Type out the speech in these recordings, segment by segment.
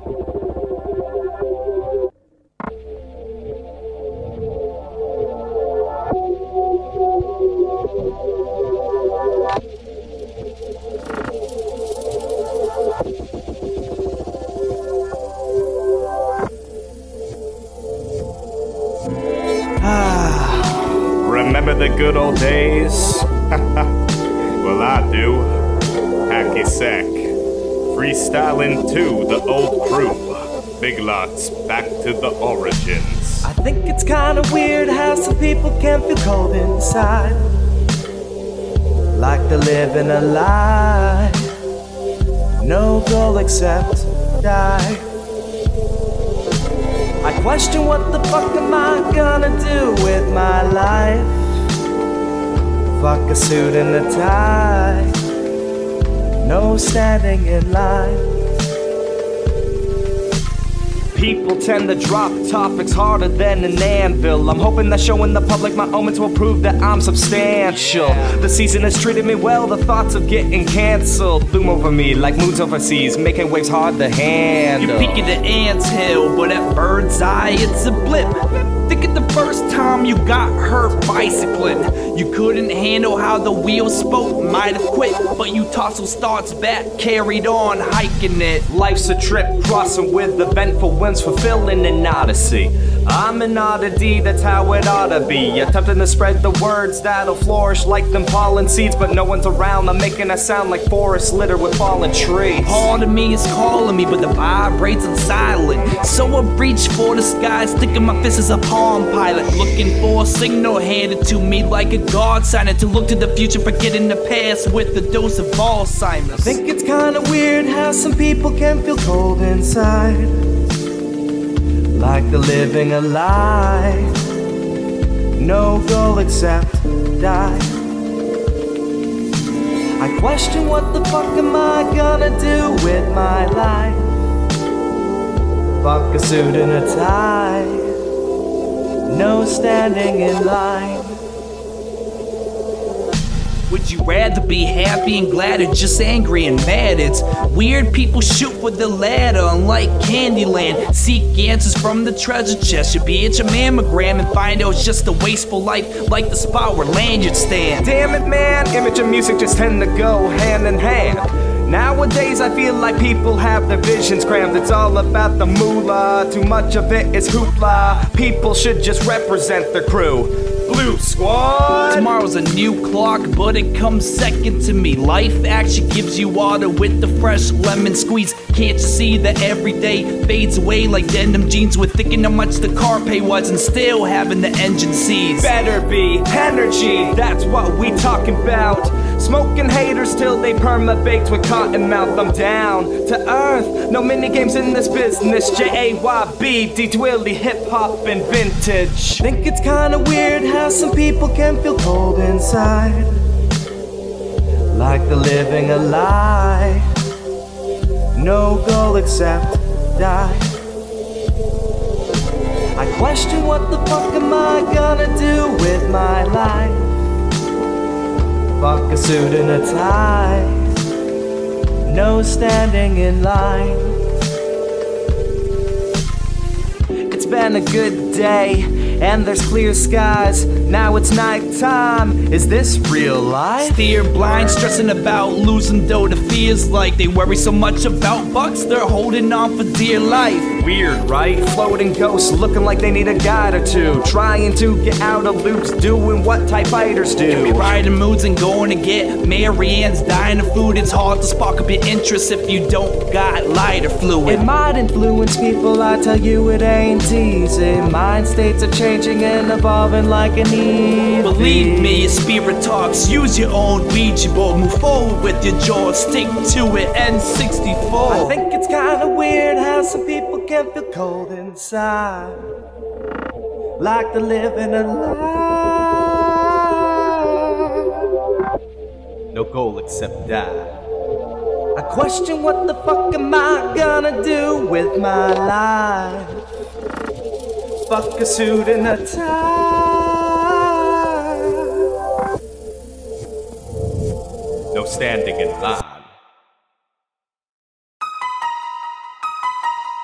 Remember the good old days? Well, I do. Hacky sack. Freestyling to the old crew. Big lots, back to the origins. I think it's kinda weird how some people can feel cold inside, like they're living a lie. No goal except die. I question what the fuck am I gonna do with my life. Fuck a suit and a tie, no standing in line. People tend to drop topics harder than an anvil. I'm hoping that showing the public my omens will prove that I'm substantial. The season has treated me well, the thoughts of getting cancelled loom over me like moons overseas, making waves hard to handle. You peek at the ants hill, but at bird's eye it's a blip. Think of the first time you got hurt bicycling. You couldn't handle how the wheels spoke, might have quit, but you tossed those thoughts back, carried on hiking it. Life's a trip, crossing with eventful winds, fulfilling an odyssey. I'm an oddity, that's how it ought to be. Attempting to spread the words that'll flourish like them pollen seeds, but no one's around. I'm making a sound like forests littered with fallen trees. Part of me is calling me, but the vibrates on silent. So I reach for the sky, sticking my fist as a Palm Pilot, looking for a signal handed to me like a god sign, and to look to the future, forgetting the past with a dose of Alzheimer's. I think it's kinda weird how some people can feel cold inside, like they're living a lie. No goal except die. I question what the fuck am I gonna do with my life. Fuck a suit and a tie, no standing in line. Would you rather be happy and glad or just angry and mad? It's weird, people shoot for the ladder unlike Candyland. Seek answers from the treasure chest. You'll be at your mammogram and find out it's just a wasteful life, like the spot where lanyards stand. Damn it, man, image and music just tend to go hand in hand. Nowadays I feel like people have their visions crammed. It's all about the moolah, too much of it is hoopla. People should just represent their crew. Blue Squad! Tomorrow's a new clock, but it comes second to me. Life actually gives you water with the fresh lemon squeeze. Can't you see that every day fades away like denim jeans, with thinking how much the car pay was and still having the engine seize? Better be energy, that's what we talking about. Smoking haters till they perma-baked with cotton mouth. I'm down to earth, no minigames in this business. J-A-Y-B, D-Twilly, hip-hop and vintage. Think it's kinda weird how some people can feel cold inside, like they're living a lie. No goal except die. I question what the fuck am I gonna do with my life. Fuck a suit and a tie, no standing in line. It's been a good day, and there's clear skies. Now it's nighttime, is this real life? Steer blind, stressing about losing dough to fears, like they worry so much about bucks, they're holding on for dear life. Weird, right? Floating ghosts looking like they need a guide or two, trying to get out of loops, doing what typewriters do. Be riding moods and going to get Marianne's dying of food. It's hard to spark up your interest if you don't got lighter fluid. It might influence people, I tell you it ain't easy. Mind states are changing and evolving like an EV. Believe me, your spirit talks, use your own Ouija board. Move forward with your jaw, stick to it, N64. I think it's kinda weird how some people can feel cold inside, like they're living a lie. No goal except die. I question what the fuck am I gonna do with my life. Fuck a suit and a tie, no standing in line.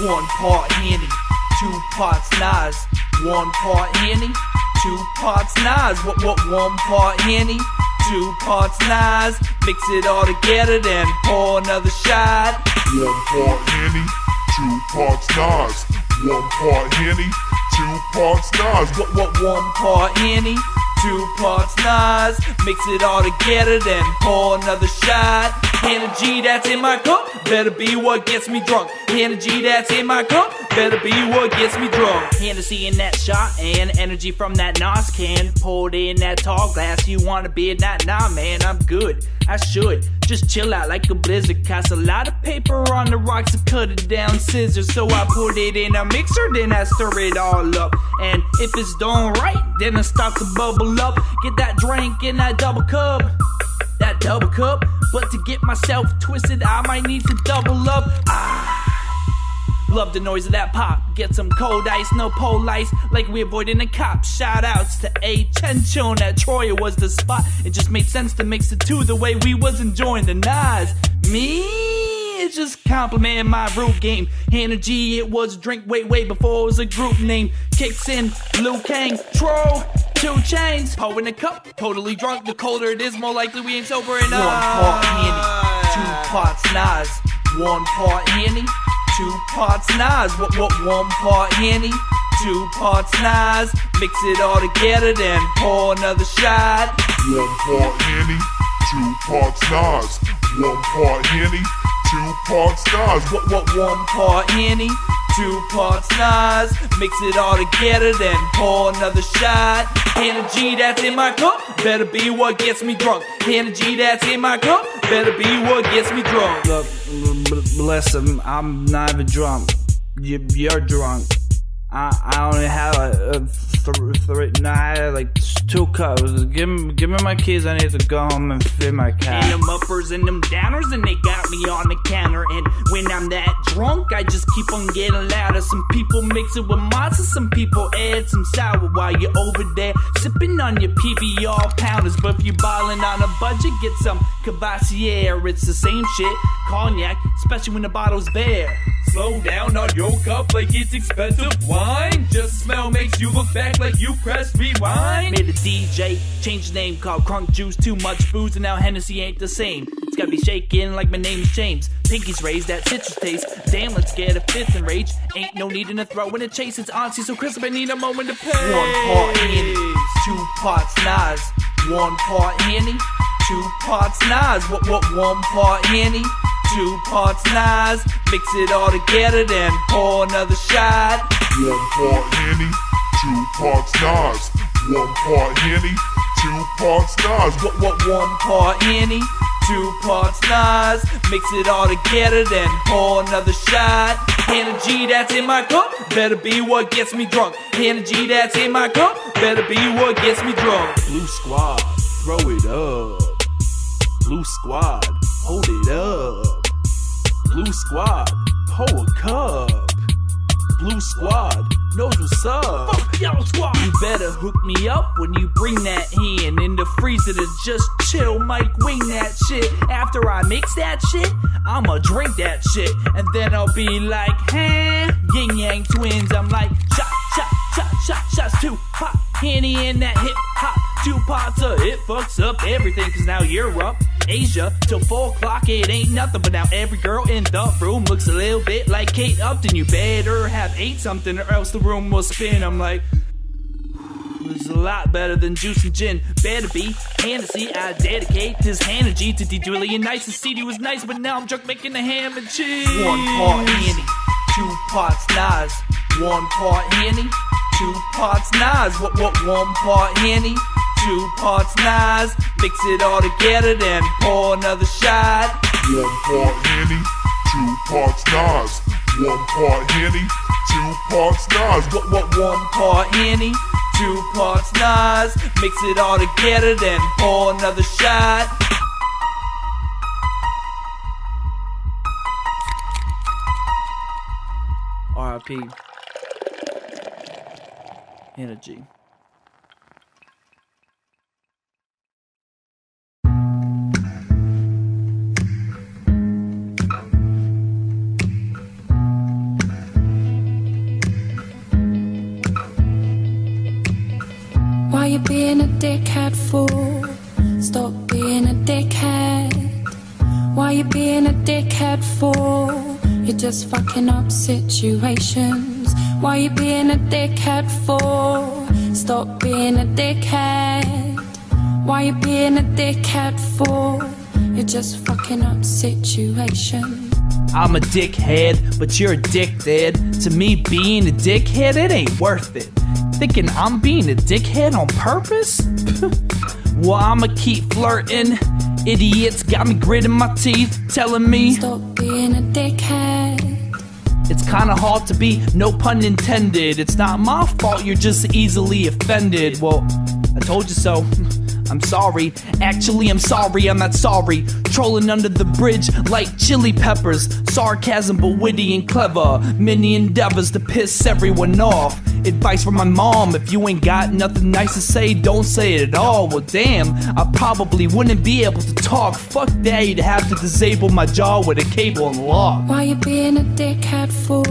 1 part Henny, 2 parts Nas. 1 part Henny, 2 parts Nas. What 1 part Henny, 2 parts Nas. Mix it all together, then pour another shot. 1 part Henny, 2 parts Nas. 1 part Henny, 2 parts Nas. What 1 part Henny, 2 parts Nas. Mix it all together, then pour another shot. Energy that's in my cup better be what gets me drunk. Energy that's in my cup better be what gets me drunk. Hennessy in that shot and energy from that Nas can. Poured in that tall glass. You wanna be in that? Nah, man, I'm good. I should just chill out like a blizzard. Cost a lot of paper on the rocks to cut it down scissors. So I put it in a mixer, then I stir it all up. And if it's done right, then I start to bubble up. Get that drink in that double cup. That double cup. But to get myself twisted, I might need to double up. Love the noise of that pop. Get some cold ice, no pole ice, like we avoiding the cops. Shout outs to A-Tension at Troy was the spot. It just made sense to mix the two the way we was enjoying the Nas. Me, it just complimented my root game. Energy, it was a drink way before it was a group name. Kicks in, Liu Kang, Tro, 2 Chainz. Poe in a cup, totally drunk. The colder it is, more likely we ain't sober enough. 1 part Henny, 2 parts Nas. 1 part Henny, 2 parts Nas. What 1 part Henny, 2 parts Nas. Mix it all together, then pour another shot. 1 part Henny, 2 parts Nas. 1 part Henny, 2 parts Nas. What 1 part Henny, 2 parts Nas. Mix it all together, then pour another shot. Energy that's in my cup better be what gets me drunk. Energy that's in my cup better be what gets me drunk. Look, bless him, I'm not even drunk. You're drunk. I only have I had like 2 cups. Give me my keys. I need to go home and feed my cat. And them uppers and them downers, and they got me on the counter. And when I'm that drunk, I just keep on getting louder. Some people mix it with mozza, some people add some sour while you're over there sipping on your PBR pounders. But if you're ballin' on a budget, get some Cavassier. It's the same shit, cognac, especially when the bottle's bare. Slow down on your cup like it's expensive wine. Just smell makes you look back like you pressed rewind. Made a DJ, changed his name, called Crunk Juice. Too much booze and now Hennessy ain't the same. It's gotta be shaking like my name is James. Pinkies raised, that citrus taste. Damn, let's get a 5th and rage. Ain't no need in a throw in a chase. It's honesty so crisp, I need a moment to pay. 1 part Henny, 2 parts Nas. 1 part Henny, 2 parts Nas. What 1 part Henny, 2 parts Nas. Mix it all together, then pour another shot. 1 part Henny, 2 parts Nas. 1 part Henny, 2 parts Nas. What 1 part Henny, 2 parts Nas. Mix it all together, then pour another shot. Energy that's in my cup better be what gets me drunk. Energy that's in my cup better be what gets me drunk. Blue Squad, throw it up. Blue Squad, hold it up. Blue Squad, pour a cup. Blue Squad knows what's up. Fuck y'all squad. You better hook me up when you bring that in. In the freezer to just chill, Mike wing that shit. After I mix that shit, I'ma drink that shit. And then I'll be like, huh? Yin Yang twins. I'm like, shots, 2 pop. Henny in that hip hop. 2 parts of it fucks up everything. Cause now you're up Asia till 4 o'clock. It ain't nothing, but now every girl in the room looks a little bit like Kate Upton. You better have ate something or else the room will spin. I'm like, this is a lot better than juice and gin. Better be Hennessy. I dedicate this energy to D-Drilly and Nice. The CD was nice, but now I'm drunk making the ham and cheese. 1 part Henny, 2 parts Nas. 1 part Henny, 2 parts Nas. What 1 part Henny, 2 parts Nas. Mix it all together, then pour another shot. 1 part Henny, 2 parts Nas. 1 part Henny, 2 parts Nas. What 1 part Henny, 2 parts Nas. Mix it all together, then pour another shot. R.I.P. Energy. dickhead for? Stop being a dickhead. Why you being a dickhead for? You're just fucking up situations. Why you being a dickhead for? Stop being a dickhead. Why you being a dickhead for? You're just fucking up situations. I'm a dickhead, but you're addicted to me being a dickhead. It ain't worth it. Thinking I'm being a dickhead on purpose? Well, I'ma keep flirting. Idiots got me gritting my teeth, telling me stop being a dickhead. It's kinda hard to be, no pun intended. It's not my fault, you're just easily offended. Well, I told you so. I'm sorry. Actually, I'm sorry, I'm not sorry. Trolling under the bridge like chili peppers. Sarcasm but witty and clever. Many endeavors to piss everyone off. Advice from my mom: if you ain't got nothing nice to say, don't say it at all. Well damn, I probably wouldn't be able to talk. Fuck that, you'd have to disable my jaw with a cable and lock. Why you being a dickhead for?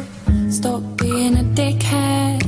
Stop being a dickhead.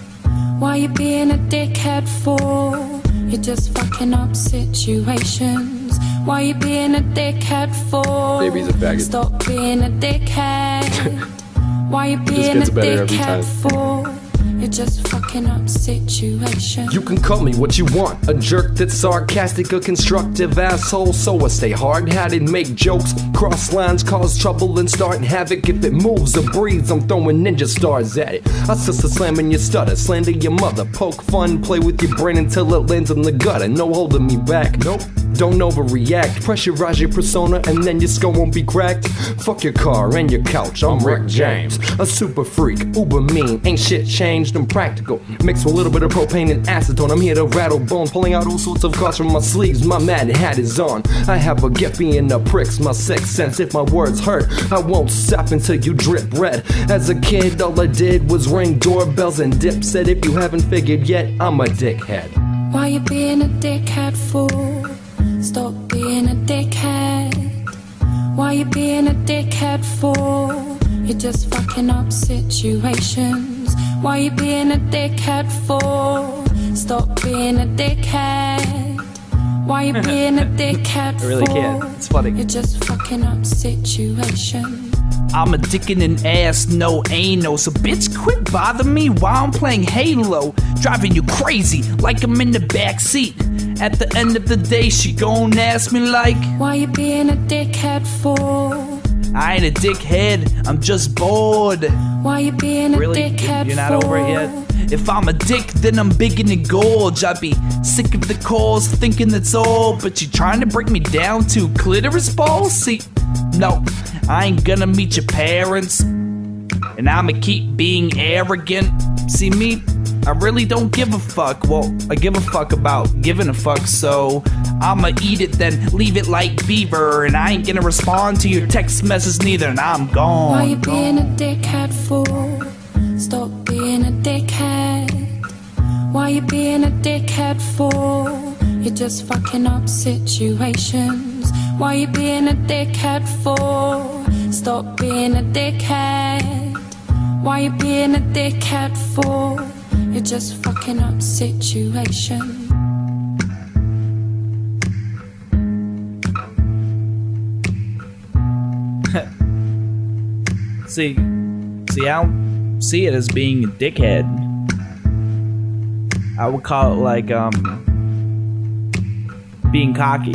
Why you being a dickhead for? You're just fucking up situations. Why you being a dickhead for? Baby's a faggot. Stop being a dickhead. Why you being a dickhead for? You're just fucking up situations. You can call me what you want, a jerk that's sarcastic, a constructive asshole. So I stay hard-hatted, make jokes, cross lines, cause trouble and start havoc. If it moves or breathes, I'm throwing ninja stars at it. I sister slamming your stutter, slander your mother, poke fun, play with your brain until it lands in the gutter. No holding me back, nope. Don't overreact, pressurize your persona and then your skull won't be cracked. Fuck your car and your couch, I'm Rick James. A super freak, uber mean, ain't shit changed, I'm practical. Mixed with a little bit of propane and acetone, I'm here to rattle bones, pulling out all sorts of cards from my sleeves, my mad hat is on. I have a gift being a prick's my sixth sense, if my words hurt, I won't stop until you drip red. As a kid, all I did was ring doorbells and dip, said if you haven't figured yet, I'm a dickhead. Why you being a dickhead for? Stop being a dickhead. Why you being a dickhead for? You're just fucking up situations. Why you being a dickhead for? Stop being a dickhead. Why you being a dickhead for? I really can't. It's funny. You're just fucking up situations. I'm a dick in an ass, no anal. So bitch, quit bothering me while I'm playing Halo. Driving you crazy like I'm in the backseat. At the end of the day, she gon' ask me like, why you being a dickhead for? I ain't a dickhead, I'm just bored. Why you being a dickhead for? You're not over it yet? If I'm a dick, then I'm big in the gorge. I'd be sick of the calls, thinking that's all. But you trying to break me down to clitoris balls? See, no, I ain't gonna meet your parents. And I'ma keep being arrogant. See me, I really don't give a fuck. Well, I give a fuck about giving a fuck, so I'ma eat it then leave it like beaver. And I ain't gonna respond to your text message neither, and I'm gone. Why you being a dickhead for? Stop being a dickhead. Why you being a dickhead for? You're just fucking up situations. Why you being a dickhead for? Stop being a dickhead. Why you being a dickhead for? You're just fucking up situations. See, I don't see it as being a dickhead. I would call it like, being cocky.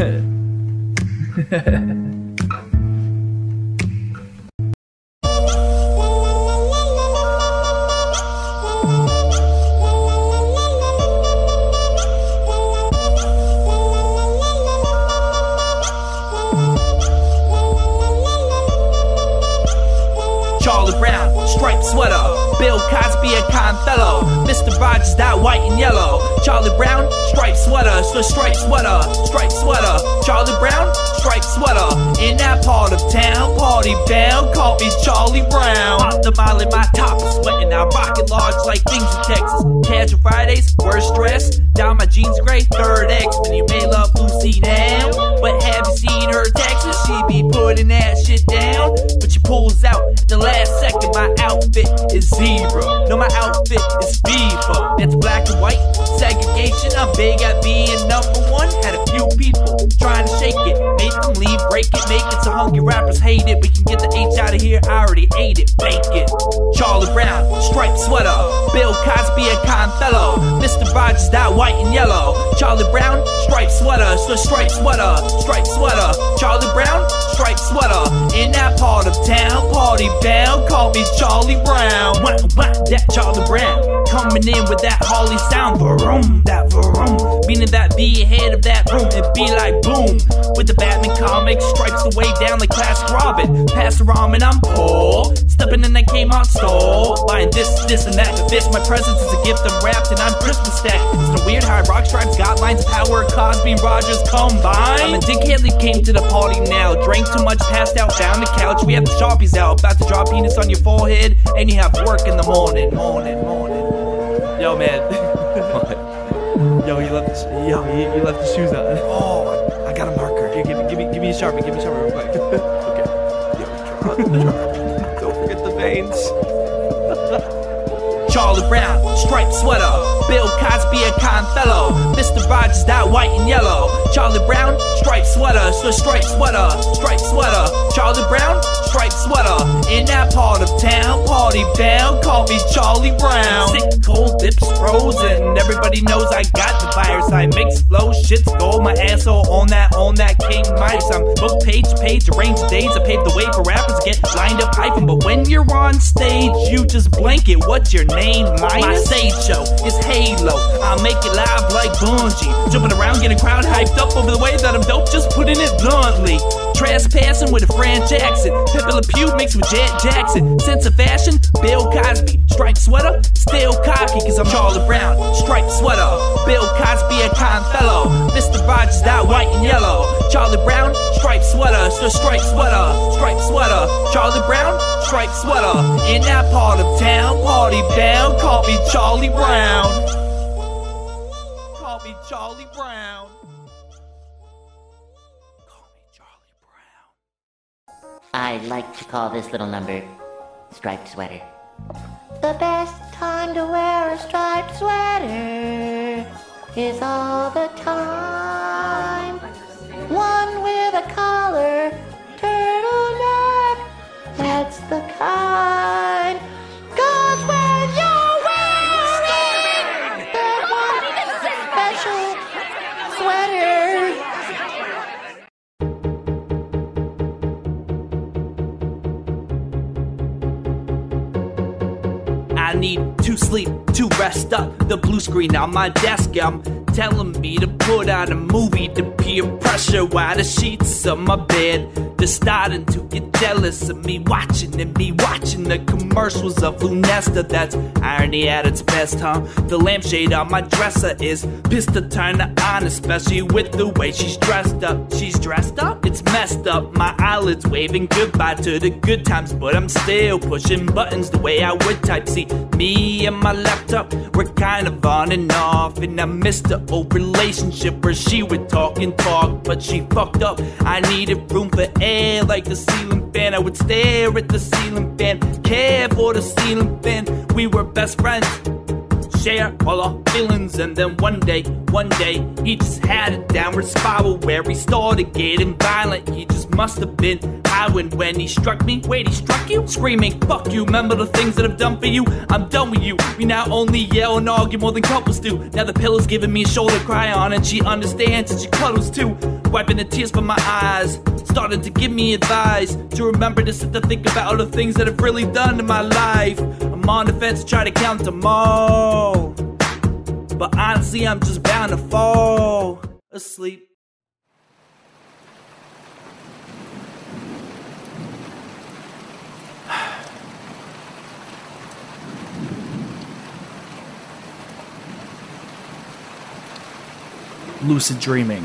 Charlie Brown, striped sweater. Bill Cosby, a con fellow. Mr. Rogers, that white and yellow. Charlie Brown, striped sweater. So striped sweater, striped sweater. Charlie Brown, striped sweater. In that part of town, party bound, call me Charlie Brown. Pop the mile in my top, sweating, I rock it large like things in Texas. Casual Fridays, worst dress. Down my jeans gray, third X. And you may love Lucy now, but have you seen her Texas? She be putting that shit down, but she pulls out at the last second. My outfit is zebra, no, my outfit is FIFA. That's black and white segregation. I'm They got being #1, had a few people trying to shake it, make them leave, break it, make it so hungry rappers hate it. We can get the H out of here, I already ate it, bake it. Charlie Brown, striped sweater, Bill Cosby a con fellow, Mr. Rogers that white and yellow. Charlie Brown, striped sweater, so striped sweater, striped sweater. Charlie Brown, striped sweater, in that part of town, party bound, call me Charlie Brown. That Charlie Brown, coming in with that Harley sound, vroom, that vroom, meaning that be ahead of that room, it be like boom, with the Batman comic, stripes the way down like classic Robin, pass the ramen, I'm poor, stepping in that Kmart store, buying this and that, this, my presence is a gift, I'm wrapped and I'm Christmas stacked, it's the weird high rock stripes, got lines of power, Cosby and Rogers combined. Dick Haley came to the party now, drank too much, passed out, found the couch, we have the Sharpies out, about to draw penis on your forehead, and you have work in the morning. Yo, man. Yo, you left the shoes on. Oh, I got a marker. Here, give me a Sharpie. Give me a Sharpie real quick. Okay. Yo, don't forget the veins. Charlie Brown, striped sweater, Bill Cosby a con fellow, Mr. Rogers that white and yellow. Charlie Brown, striped sweater, so striped sweater, striped sweater. Charlie Brown, striped sweater, in that part of town, party bound, call me Charlie Brown. Sick, cold, lips frozen, everybody knows I got the virus. I mix flow, shit's gold, my asshole on that King Mice. I'm book page, arrange days, I paved the way for rappers to get lined up hyping. But when you're on stage, you just blanket. What's your name? My stage show is Halo. I'll make it live like Bungie, jumping around, getting crowd hyped up over the way that I'm dope, just putting it bluntly. Trespassing with a Fran Jackson, Pepe Le Pew mixed with Jet Jackson. Sense of fashion, Bill Cosby. Striped sweater, still cocky, cause I'm Charlie Brown. Striped sweater, Bill Cosby a con fellow, Mr. Rogers that white and yellow. Charlie Brown, striped sweater, so striped sweater, striped sweater. Charlie Brown, striped sweater, in that part of town, party bound, call me Charlie Brown. Call me Charlie Brown. I like to call this little number striped sweater. The best time to wear a striped sweater is all the time. One with a collar, turtleneck, that's the kind. 'Cause when you're wearing that one special sweater, I need to sleep, to rest up. The blue screen on my desk, I'm telling me to put on a movie. The peer pressure while the sheets on my bed, they're starting to get jealous of me watching and me watching the commercials of Lunesta. That's irony at its best, huh? The lampshade on my dresser is pissed to turn her on, especially with the way she's dressed up. She's dressed up? It's messed up. My eyelids waving goodbye to the good times, but I'm still pushing buttons the way I would type. See, me and my laptop, we're kind of on and off, and I missed the old relationship where she would talk and talk, but she fucked up. I needed room for air like the ceiling fan. I would stare at the ceiling fan, care for the ceiling fan. We were best friends, share all our feelings, and then one day, he just had a downward spiral where he started getting violent. He just must have been high when he struck me. Wait, he struck you? Screaming, fuck you, remember the things that I've done for you? I'm done with you. We now only yell and argue more than couples do. Now the pillow's giving me a shoulder to cry on, and she understands and she cuddles too, wiping the tears from my eyes, starting to give me advice to remember to sit to think about all the things that I've really done in my life. I'm on the fence to try to count them all, but honestly I'm just bound to fall asleep. Lucid dreaming.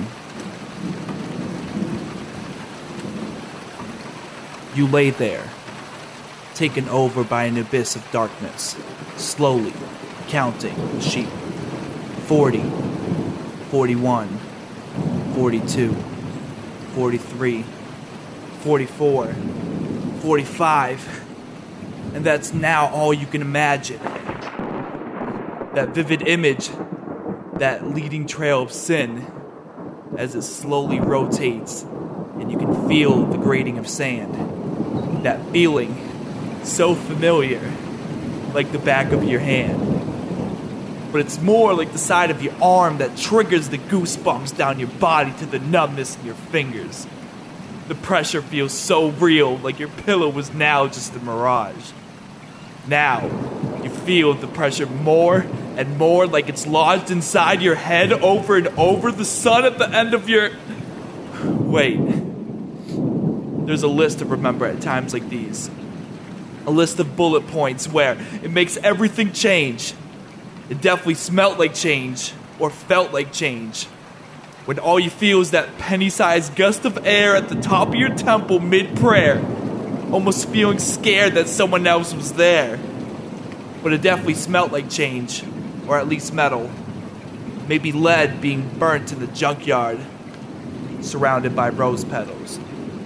You lay there, taken over by an abyss of darkness, slowly counting the sheep. 40, 41, 42, 43, 44, 45, and that's now all you can imagine. That vivid image that leading trail of sin as it slowly rotates and you can feel the grating of sand. That feeling, so familiar, like the back of your hand. But it's more like the side of your arm that triggers the goosebumps down your body to the numbness in your fingers. The pressure feels so real, like your pillow was now just a mirage. Now, you feel the pressure more and more, like it's lodged inside your head over and over. The sun at the end of your... Wait. There's a list to remember at times like these. A list of bullet points where it makes everything change. It definitely smelt like change, or felt like change. When all you feel is that penny-sized gust of air at the top of your temple mid-prayer, almost feeling scared that someone else was there. But it definitely smelt like change, or at least metal. Maybe lead being burnt in the junkyard, surrounded by rose petals.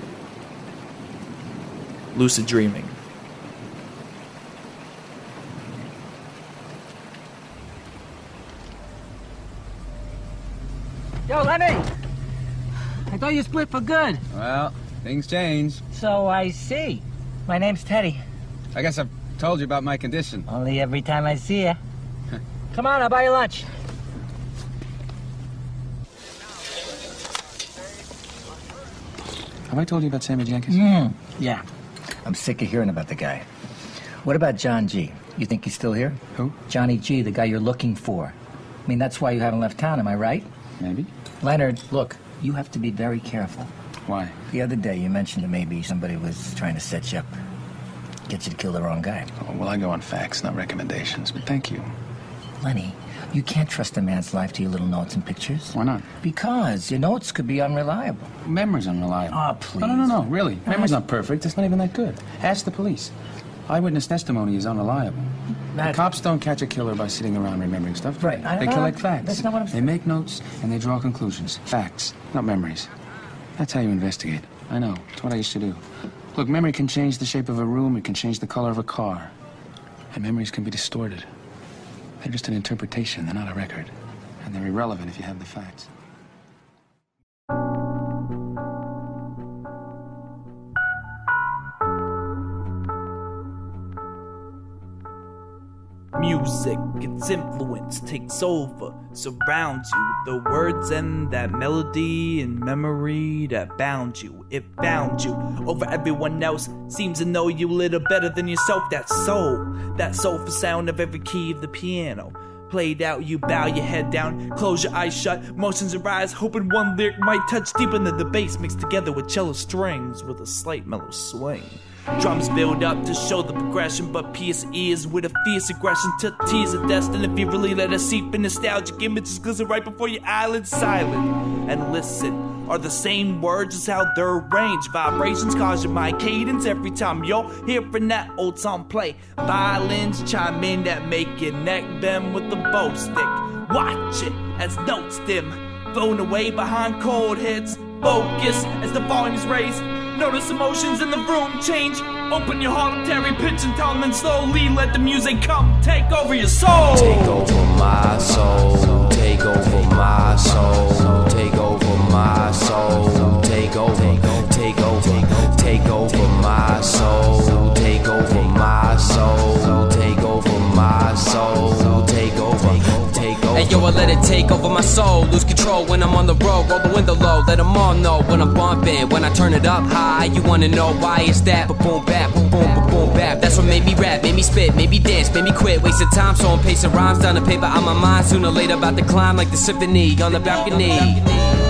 Lucid dreaming. Yo, Lenny! I thought you split for good. Well, things change. So I see. My name's Teddy. I guess I've told you about my condition. Only every time I see you. Come on, I'll buy you lunch. Have I told you about Sammy Jenkins? Yeah. I'm sick of hearing about the guy. What about John G? You think he's still here? Who? Johnny G, the guy you're looking for. I mean, that's why you haven't left town, am I right? Maybe. Leonard, look, you have to be very careful. Why? The other day you mentioned that maybe somebody was trying to set you up, get you to kill the wrong guy. Oh, well, I go on facts, not recommendations, but thank you. Lenny, you can't trust a man's life to your little notes and pictures. Why not? Because your notes could be unreliable. Memory's unreliable. Oh, please. No, really. Memory's not perfect. It's not even that good. Ask the police. Eyewitness testimony is unreliable. The cops don't catch a killer by sitting around remembering stuff. Right. They collect facts. That's not what I'm saying. They make notes and they draw conclusions. Facts, not memories. That's how you investigate. I know. It's what I used to do. Look, memory can change the shape of a room. It can change the color of a car. And memories can be distorted. They're just an interpretation. They're not a record. And they're irrelevant if you have the facts. Music, its influence takes over, surrounds you with the words and that melody and memory that bound you. It found you over everyone else, seems to know you a little better than yourself. That soulful sound of every key of the piano. Played out, you bow your head down, close your eyes shut, motions arise, hoping one lyric might touch deeper than the bass mixed together with cello strings with a slight mellow swing. Drums build up to show the progression, but pierce ears with a fierce aggression to tease of destiny. If you really let us seep in nostalgic images, glisten right before your eyelids, silent and listen. Are the same words as how they're arranged. Vibrations cause your mind cadence every time you're hearing that old song play. Violins chime in that make your neck bend with the bow stick. Watch it as notes dim, blown away behind chord hits. Focus as the volume's raised. Notice emotions in the room change. Open your heart up to every pitch and tone, then slowly let the music come take over your soul. Take over my soul. Take over my soul. Take over my soul. Take over. Take over. Take over my soul. Take over my soul. Take over my soul. Take over. Take over. Hey yo, I let it take over my soul. Lose control when I'm on the road. Roll the window low. Let them all know when I'm bumping. When I turn it up high, you wanna know why it's that? Boom bap, boom boom boom bap. That's what made me rap, made me spit, made me dance, made me quit. Wasted time, so I'm pacing rhymes down the paper on my mind. Sooner or later about to climb like the symphony on the balcony.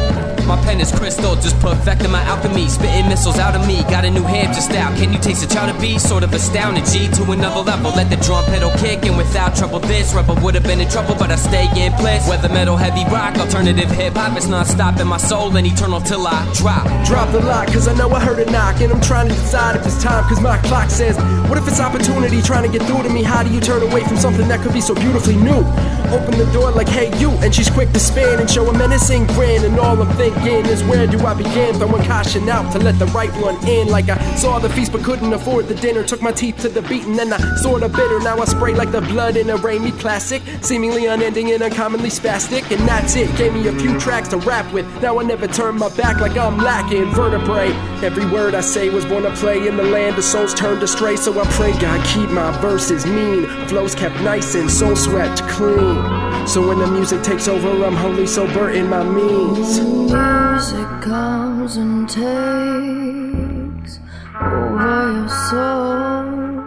My pen is crystal, just perfecting my alchemy. Spitting missiles out of me, got a new Hampshire style. Can you taste a child to be? Sort of astounding, G to another level. Let the drum pedal kick and without trouble this rebel would have been in trouble, but I stay in place. Whether metal, heavy rock, alternative hip-hop, it's non-stop in my soul and eternal till I drop. Drop the lock, cause I know I heard a knock, and I'm trying to decide if it's time, cause my clock says, what if it's opportunity trying to get through to me? How do you turn away from something that could be so beautifully new? Open the door like, hey you, and she's quick to spin and show a menacing grin, and all I'm thinking thinking is where do I begin? Throwing caution out to let the right one in. Like I saw the feast but couldn't afford the dinner. Took my teeth to the beat and then I sorta bitter. Now I spray like the blood in a Raimi classic. Seemingly unending and uncommonly spastic. And that's it, gave me a few tracks to rap with. Now I never turn my back like I'm lacking vertebrae. Every word I say was born to play in the land of souls turned astray. So I pray God keep my verses mean, flows kept nice and soul swept clean. So when the music takes over, I'm wholly sober in my means. Music comes and takes over your soul,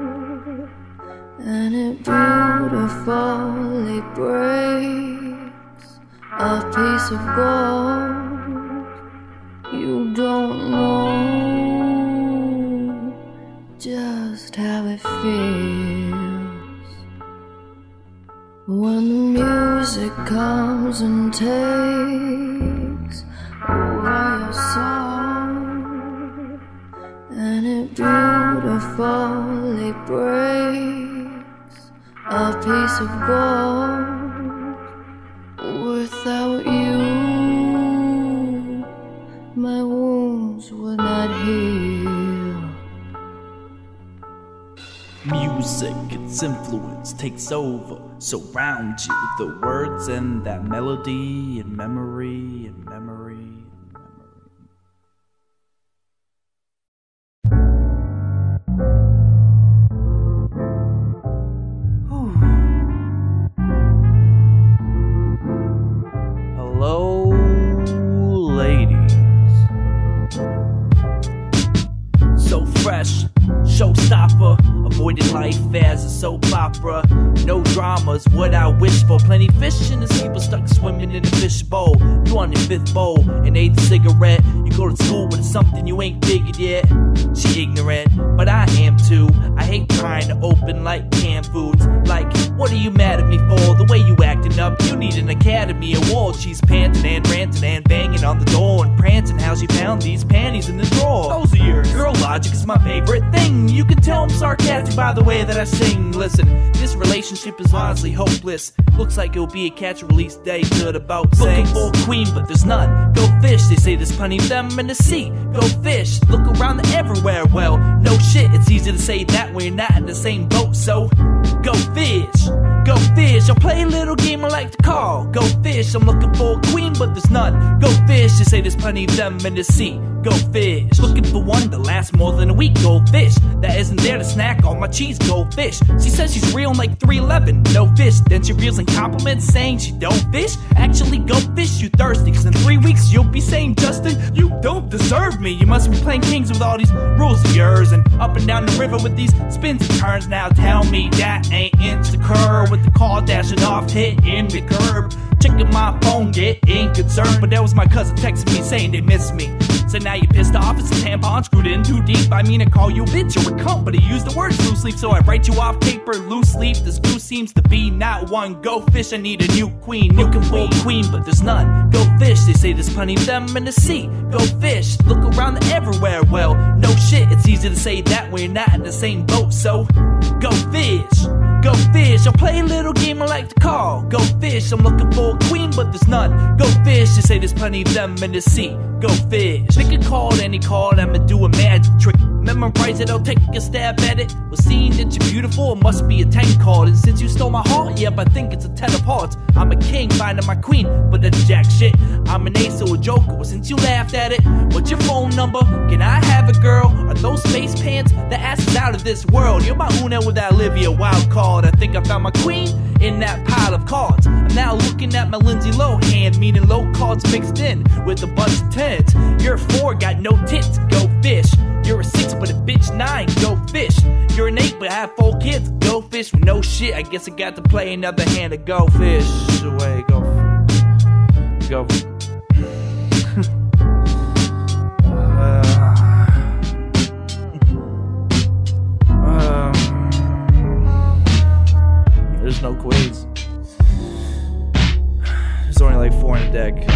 and it beautifully breaks a piece of gold. You don't know just how it feels when the music comes and takes over your soul, and it beautifully breaks a piece of gold. Without you, my wounds would not heal. Music, its influence takes over, surround you with the words and that melody and memory and memory. Hello, ladies. So fresh, showstopper, avoiding life as a soap opera. No dramas, what I wish for. Plenty fish in the sea, but stuck swimming in a fish bowl. You on your fifth bowl, an eighth cigarette. You go to school, but it's something you ain't figured yet. She ignorant, but I am too. I hate trying to open like canned foods. Like, what are you mad at me for? The way you acting up, you need an Academy Award. She's panting and ranting and banging on the door and prancing how she found these panties in the drawer. Those are yours. Girl logic is my favorite thing. You can tell I'm sarcastic by the way that I sing. Listen, this relationship is honestly hopeless. Looks like it'll be a catch and release day. Good about looking for a queen, but there's none. Go fish, they say there's plenty of them in the sea. Go fish, look around everywhere. Well, no shit, it's easy to say that when you're not in the same boat. So, go fish. Go fish, I'll play a little game I like to call. Go fish, I'm looking for a queen, but there's none. Go fish, they say there's plenty of them in the sea. Go fish, looking for one to last more than a week. Go fish, that isn't there to snack all my cheese. Go fish, she says she's real like 311. No fish, then she reels in compliments saying she don't fish. Actually, go fish, you thirsty, cause in 3 weeks you'll be saying, Justin, you don't deserve me. You must be playing kings with all these rules of yours, and up and down the river with these spins and turns. Now tell me that ain't insecure, with the car dashing off, hitting the curb. Checking my phone, getting concerned, but that was my cousin texting me saying they miss me. So now you pissed off, it's a tampon screwed in too deep. I mean to call you a bitch or a cunt, but I use the word loose leaf, so I write you off paper loose leaf. This goose seems to be not one. Go fish, I need a new queen. Looking for a queen, but there's none. Go fish, they say there's plenty of them in the sea. Go fish, look around everywhere. Well, no shit, it's easy to say that when you're not in the same boat. So, go fish. Go fish, I'll play a little game I like to call. Go fish, I'm looking for a queen, but there's none. Go fish, they say there's plenty of them in the sea. Go fish. Pick a card, any card, I'ma do a magic trick. Memorize it, I'll take a stab at it. Well, seeing that you're beautiful, it must be a 10 card. And since you stole my heart, yep, I think it's a 10 of hearts. I'm a king, finding my queen, but that's jack shit. I'm an ace or a joker, well, since you laughed at it. What's your phone number? Can I have it, girl? Are those space pants? The ass is out of this world. You're my Una with that Olivia wild card. I think I found my queen in that pile of cards. I'm now looking at my Lindsay Lohan, meaning low cards mixed in with a bunch of tens. You're a 4, got no tits, go fish. You're a 6, but a bitch 9, go fish. You're an 8, but I have 4 kids, go fish. With no shit, I guess I got to play another hand to go fish. Away, go. There's no quiz. There's only like 4 in the deck.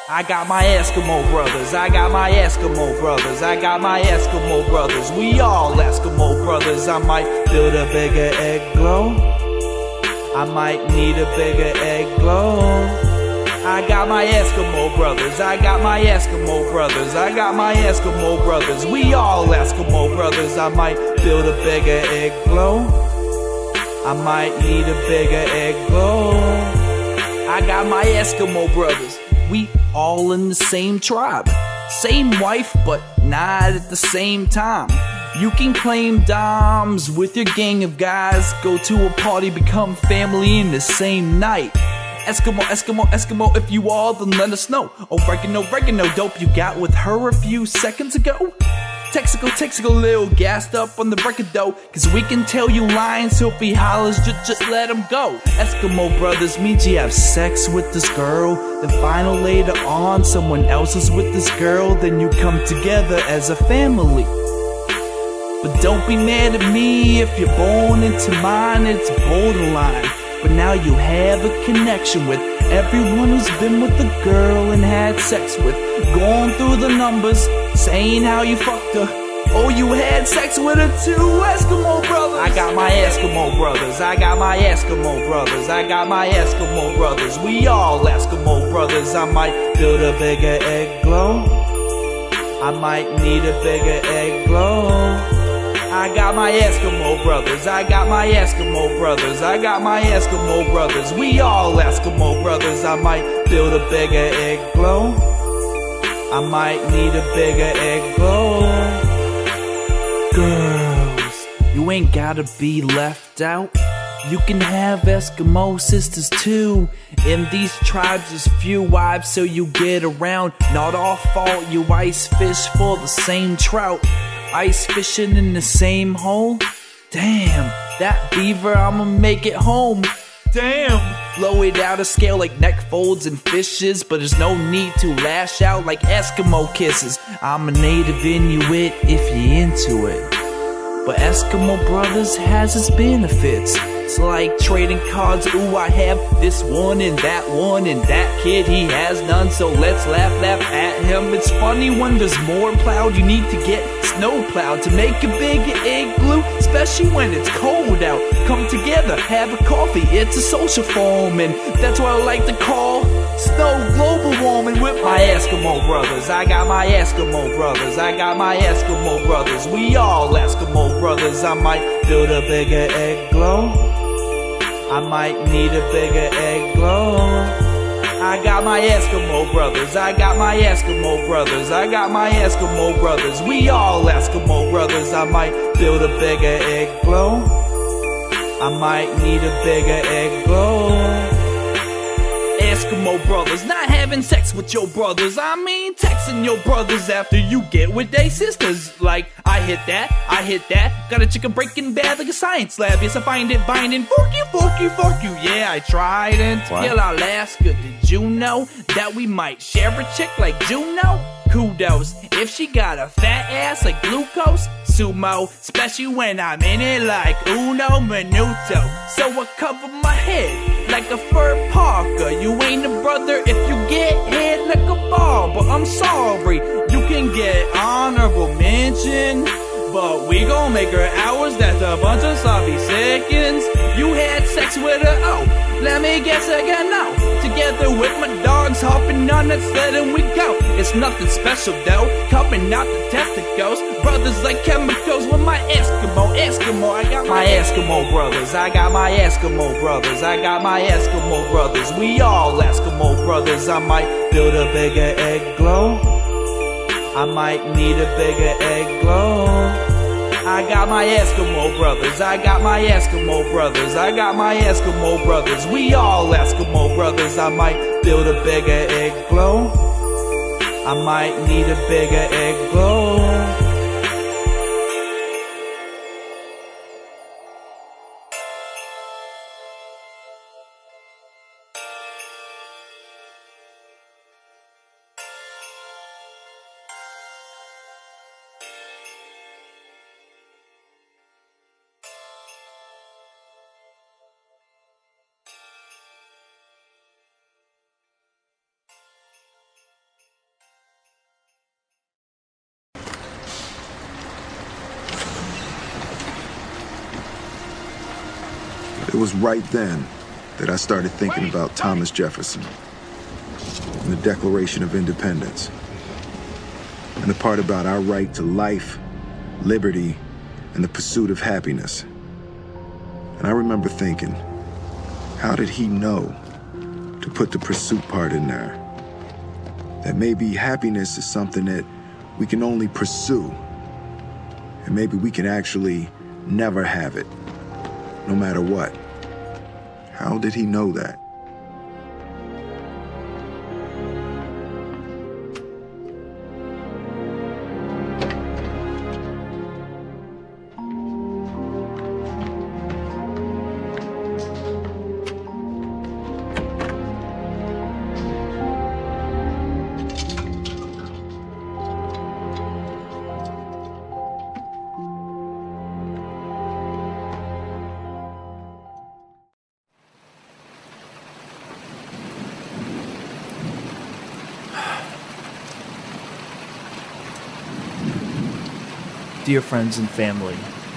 I got my Eskimo brothers, I got my Eskimo brothers, I got my Eskimo brothers. We all Eskimo brothers. I might build a bigger igloo. I might need a bigger igloo. I got my Eskimo brothers, I got my Eskimo brothers, I got my Eskimo brothers. We all Eskimo brothers. I might build a bigger igloo. I might need a bigger igloo. I got my Eskimo brothers. We all in the same tribe, same wife, but not at the same time. You can claim doms with your gang of guys, go to a party, become family in the same night. Eskimo, Eskimo, Eskimo, if you are, then let us know. Oregano, oregano, dope you got with her a few seconds ago. Texico, little gassed up on the record though, cause we can tell you lines, so if he hollers, just let him go. Eskimo brothers means you have sex with this girl, then final later on someone else is with this girl, then you come together as a family. But don't be mad at me if you're born into mine, it's borderline. But now you have a connection with everyone who's been with a girl and had sex with, going through the numbers, saying how you fucked her. Oh, you had sex with her too, Eskimo brothers. I got my Eskimo brothers, I got my Eskimo brothers, I got my Eskimo brothers. We all Eskimo brothers. I might build a bigger igloo. I might need a bigger igloo. I got my Eskimo brothers, I got my Eskimo brothers, I got my Eskimo brothers. We all Eskimo brothers. I might build a bigger igloo. I might need a bigger igloo. Girls, you ain't gotta be left out. You can have Eskimo sisters too. In these tribes there's few wives, so you get around. Not all fault, you ice fish for the same trout. Ice fishing in the same hole? Damn, that beaver, I'ma make it home. Damn, blow it out of scale like neck folds and fishes, but there's no need to lash out like Eskimo kisses. I'm a native Inuit if you're into it, but Eskimo brothers has its benefits. It's like trading cards. Ooh, I have this one and that kid, he has none, so let's laugh at him. It's funny when there's more plowed, you need to get snow plowed to make a big igloo, especially when it's cold out. Come together, have a coffee, it's a social form, and that's what I like to call snow global warming with my Eskimo brothers. I got my Eskimo brothers, I got my Eskimo brothers. We all Eskimo brothers. I might build a bigger igloo. I might need a bigger igloo. I got my Eskimo brothers, I got my Eskimo brothers, I got my Eskimo brothers. We all Eskimo brothers. I might build a bigger igloo. I might need a bigger igloo. Eskimo brothers, not having sex with your brothers. I mean texting your brothers after you get with they sisters. Like, I hit that, got a chicken breaking bad like a science lab. Yes, I find it binding, fork you. Yeah, I tried until Alaska. Did you know that we might share a chick like Juno? Kudos, if she got a fat ass like glucose. Sumo, especially when I'm in it like Uno Minuto. So I cover my head like a fur parka. You ain't a brother if you get hit like a ball, but I'm sorry, you can get honorable mention, but we gon' make her ours. That's a bunch of sloppy seconds. You had sex with her, oh, let me guess again now. Together with my dogs, hopping on that sled and we go. It's nothing special though, coming out the testicles. Brothers like chemicals with my Eskimo. I got my Eskimo brothers, I got my Eskimo brothers, I got my Eskimo brothers. We all Eskimo brothers. I might build a bigger igloo. I might need a bigger igloo. I got my Eskimo brothers, I got my Eskimo brothers, I got my Eskimo brothers. We all Eskimo brothers. I might build a bigger igloo. I might need a bigger igloo. It was right then that I started thinking about Thomas Jefferson and the Declaration of Independence and the part about our right to life, liberty, and the pursuit of happiness. And I remember thinking, how did he know to put the pursuit part in there? That maybe happiness is something that we can only pursue, and maybe we can actually never have it, no matter what. How did he know that? Dear friends and family,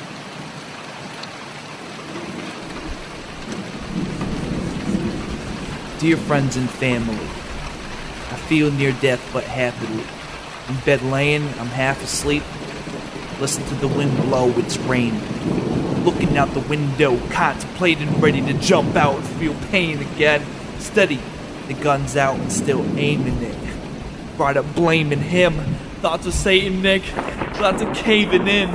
dear friends and family, I feel near death but happily. In bed laying, I'm half asleep. Listen to the wind blow, it's rain. Looking out the window, contemplating, ready to jump out and feel pain again. Steady, the gun's out and still aiming it. Right up blaming him. Thoughts of Satan, Nick. Thoughts of caving in.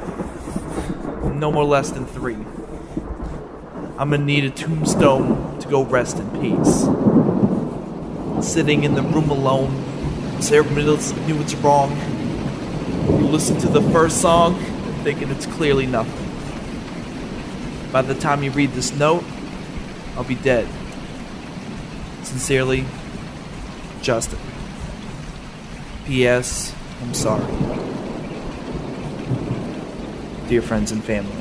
No more less than 3. I'm gonna need a tombstone to go rest in peace. Sitting in the room alone, Sarah Middles knew it's wrong. You listen to the first song, thinking it's clearly nothing. By the time you read this note, I'll be dead. Sincerely, Justin. P.S. I'm sorry. Dear friends and family.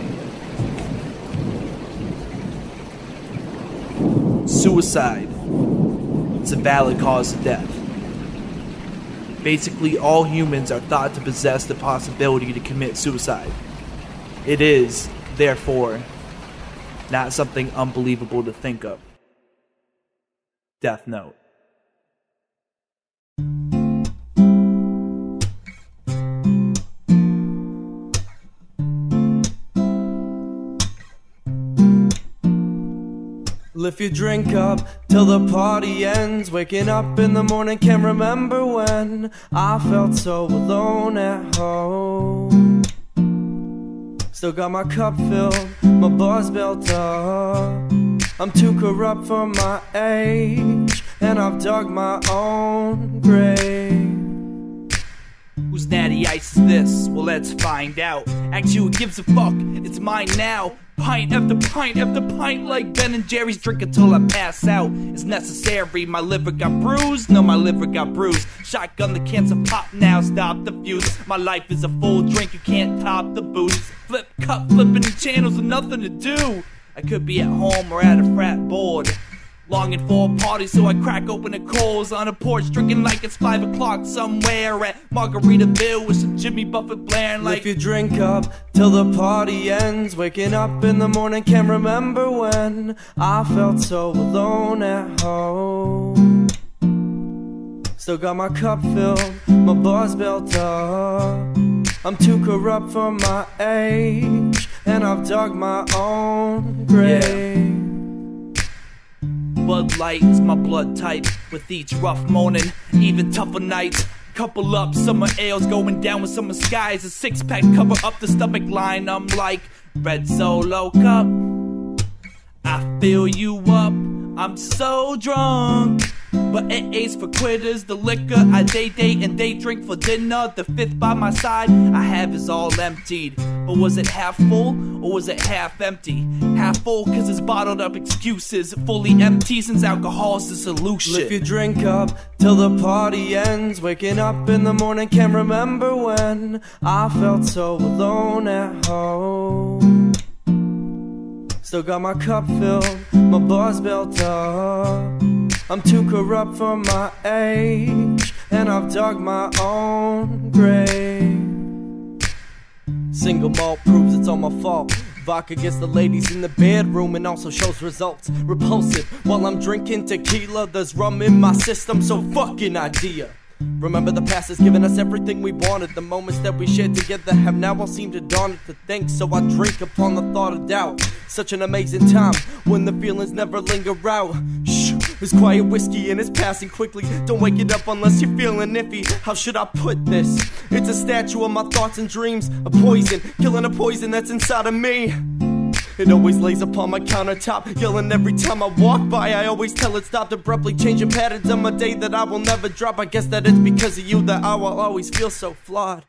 Suicide. It's a valid cause of death. Basically, all humans are thought to possess the possibility to commit suicide. It is, therefore, not something unbelievable to think of. Death Note. Lift your drink up till the party ends. Waking up in the morning, can't remember when I felt so alone at home. Still got my cup filled, my bars built up. I'm too corrupt for my age, and I've dug my own grave. Whose natty ice is this? Well, let's find out. Actually, who gives a fuck? It's mine now. Pint after pint after pint, like Ben and Jerry's. Drink until I pass out. It's necessary. My liver got bruised. No, my liver got bruised. Shotgun the cancer pop now. Stop the fuse. My life is a full drink. You can't top the booze. Flip cup, flipping the channels with nothing to do. I could be at home or at a frat board, longing for a party, so I crack open the coals on a porch, drinking like it's 5 o'clock somewhere at Margaritaville with some Jimmy Buffett blaring like. Lift your drink up till the party ends. Waking up in the morning, can't remember when I felt so alone at home. Still got my cup filled, my bars built up. I'm too corrupt for my age, and I've dug my own grave. Bud Light is my blood type. With each rough morning, even tougher nights. Couple up, summer ales going down with summer skies. A 6-pack cover up the stomach line. I'm like Red Solo cup. I fill you up. I'm so drunk. But AA's for quitters, the liquor I date and they drink for dinner. The 5th by my side I have is all emptied. But was it half full or was it half empty? Half full cause it's bottled up excuses. Fully empty since alcohol's the solution. Lift your drink up till the party ends. Waking up in the morning, can't remember when I felt so alone at home. Still got my cup filled, my bars built up. I'm too corrupt for my age, and I've dug my own grave. Single malt proves it's all my fault. Vodka gets the ladies in the bedroom and also shows results. Repulsive, while I'm drinking tequila, there's rum in my system, so fucking idea. Remember the past has given us everything we wanted. The moments that we shared together have now all seemed to dawn to think. So I drink upon the thought of doubt. Such an amazing time when the feelings never linger out. Shh, it's quiet whiskey and it's passing quickly. Don't wake it up unless you're feeling iffy. How should I put this? It's a statue of my thoughts and dreams. A poison, killing a poison that's inside of me. It always lays upon my countertop, yelling every time I walk by. I always tell it stop, abruptly changing patterns on my day that I will never drop. I guess that it's because of you that I will always feel so flawed.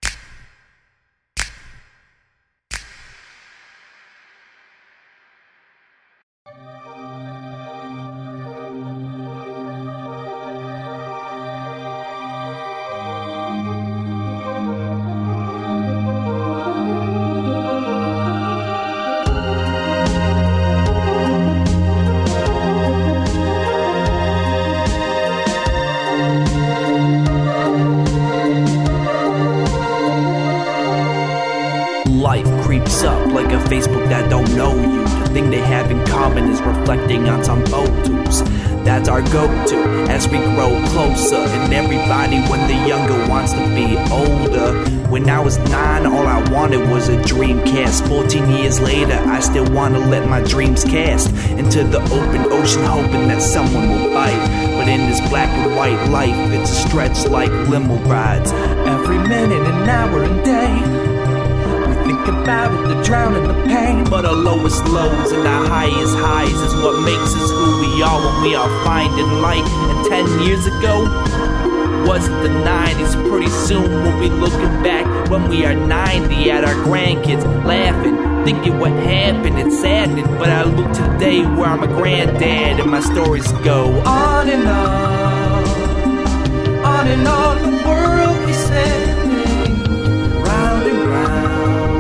Life creeps up like a Facebook that don't know you. The thing they have in common is reflecting on some photos. That's our go-to as we grow closer. And everybody when they're younger wants to be older. When I was 9, all I wanted was a Dreamcast. 14 years later, I still want to let my dreams cast into the open ocean, hoping that someone will bite. But in this black and white life, it's a stretch like limo rides. Every minute, an hour, and day. Think about it, the drown in the pain. But our lowest lows and our highest highs is what makes us who we are when we are finding light. And 10 years ago, wasn't the 90s. Pretty soon we'll be looking back when we are 90 at our grandkids, laughing, thinking what happened. It's saddening, but I look today where I'm a granddad and my stories go on and on. On and on, the world keeps spinning round and round.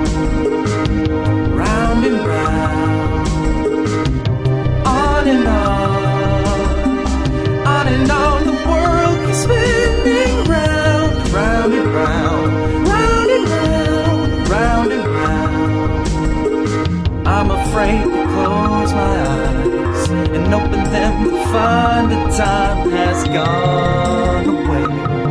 On and on, the world keeps spinning round, round and round, round and round, round and round. I'm afraid to close my eyes and open them to find that time has gone away,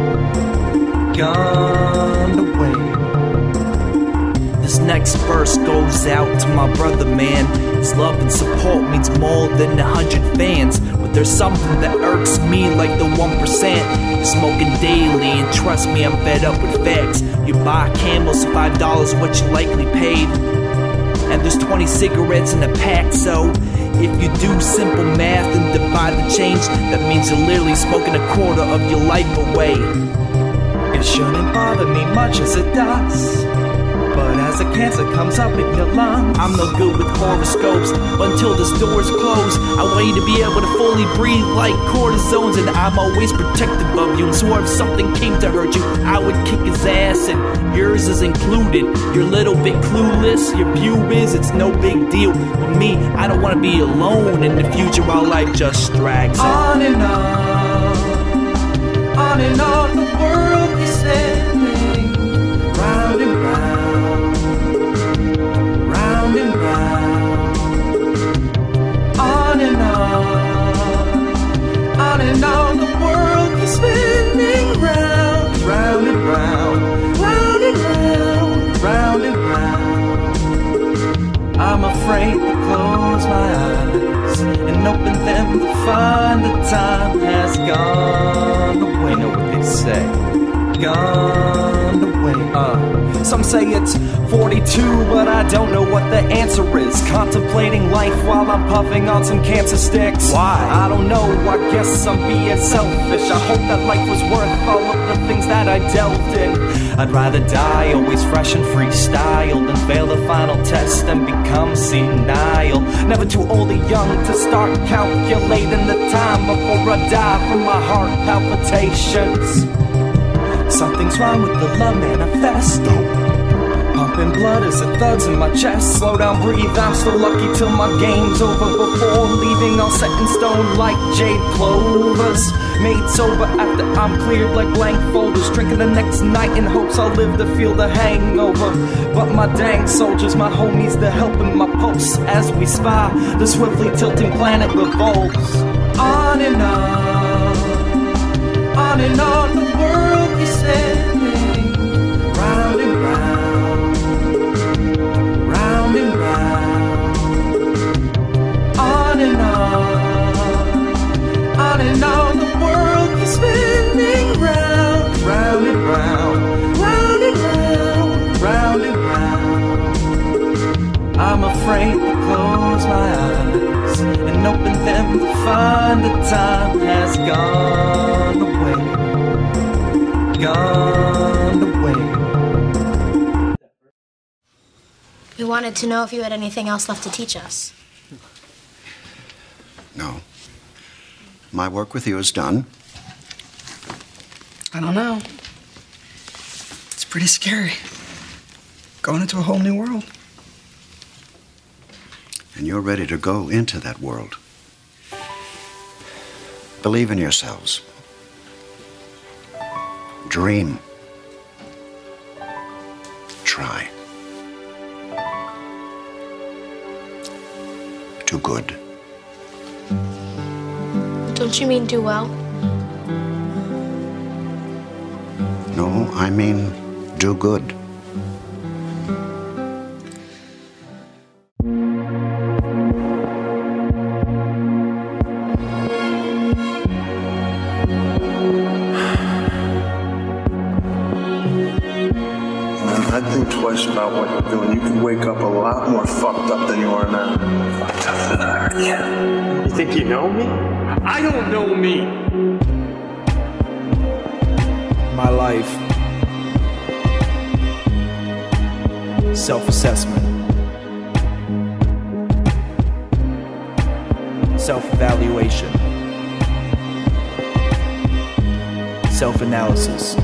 gone away. This next verse goes out to my brother, man. His love and support means more than 100 fans. But there's something that irks me like the 1%. You're smoking daily and trust me, I'm fed up with facts. You buy Camels for $5, what you likely paid. And there's 20 cigarettes in a pack, so if you do simple math and divide the change, that means you're literally smoking a quarter of your life away. It shouldn't bother me much as it does, but as the cancer comes up in your lungs, I'm no good with horoscopes, but until this door's closed, I want you to be able to fully breathe like cortisones. And I'm always protective of you, and so if something came to hurt you, I would kick his ass, and yours is included. You're a little bit clueless, your view is it's no big deal. But me, I don't want to be alone in the future while life just drags on and on. On and on, the world keeps spinning round and round, round and round. On and on, the world keeps spinning round, round and round, round and round, round and round. I'm afraid to close my eyes and open them to find the time has gone away. Know what they say? Gone away. Some say it's 42, but I don't know what the answer is. Contemplating life while I'm puffing on some cancer sticks. Why? I don't know, I guess I'm being selfish. I hope that life was worth all of the things that I delved in. I'd rather die always fresh and freestyle than fail the final test and become senile. Never too old or young to start calculating the time before I die from my heart palpitations. Something's wrong with the love manifesto. pumping, blood as it thuds in my chest. Slow down, breathe, I'm still lucky till my game's over. Before leaving all set in stone like jade clovers. Made sober after I'm cleared like blank folders. Drinking the next night in hopes I'll live to feel the hangover. But my dang soldiers, my homies, they're helping my posts. As we spy, the swiftly tilting planet revolves. On and on, the world is spinning. Round and round, round and round. On and on, the world is spinning. Round, round and round, round and round, round and round. I'm afraid to close my eyes and open them to find the time has gone away. Gone away. We wanted to know if you had anything else left to teach us. No. My work with you is done. I don't know. It's pretty scary. Going into a whole new world. And you're ready to go into that world. Believe in yourselves. Dream. Try. Do good. Don't you mean do well? No, I mean do good. I'd think twice about what you're doing. You could wake up a lot more fucked up than you are now. Fucked up than I already am. You think you know me? I don't know me. My life. Self-assessment. Self-evaluation. Self-analysis.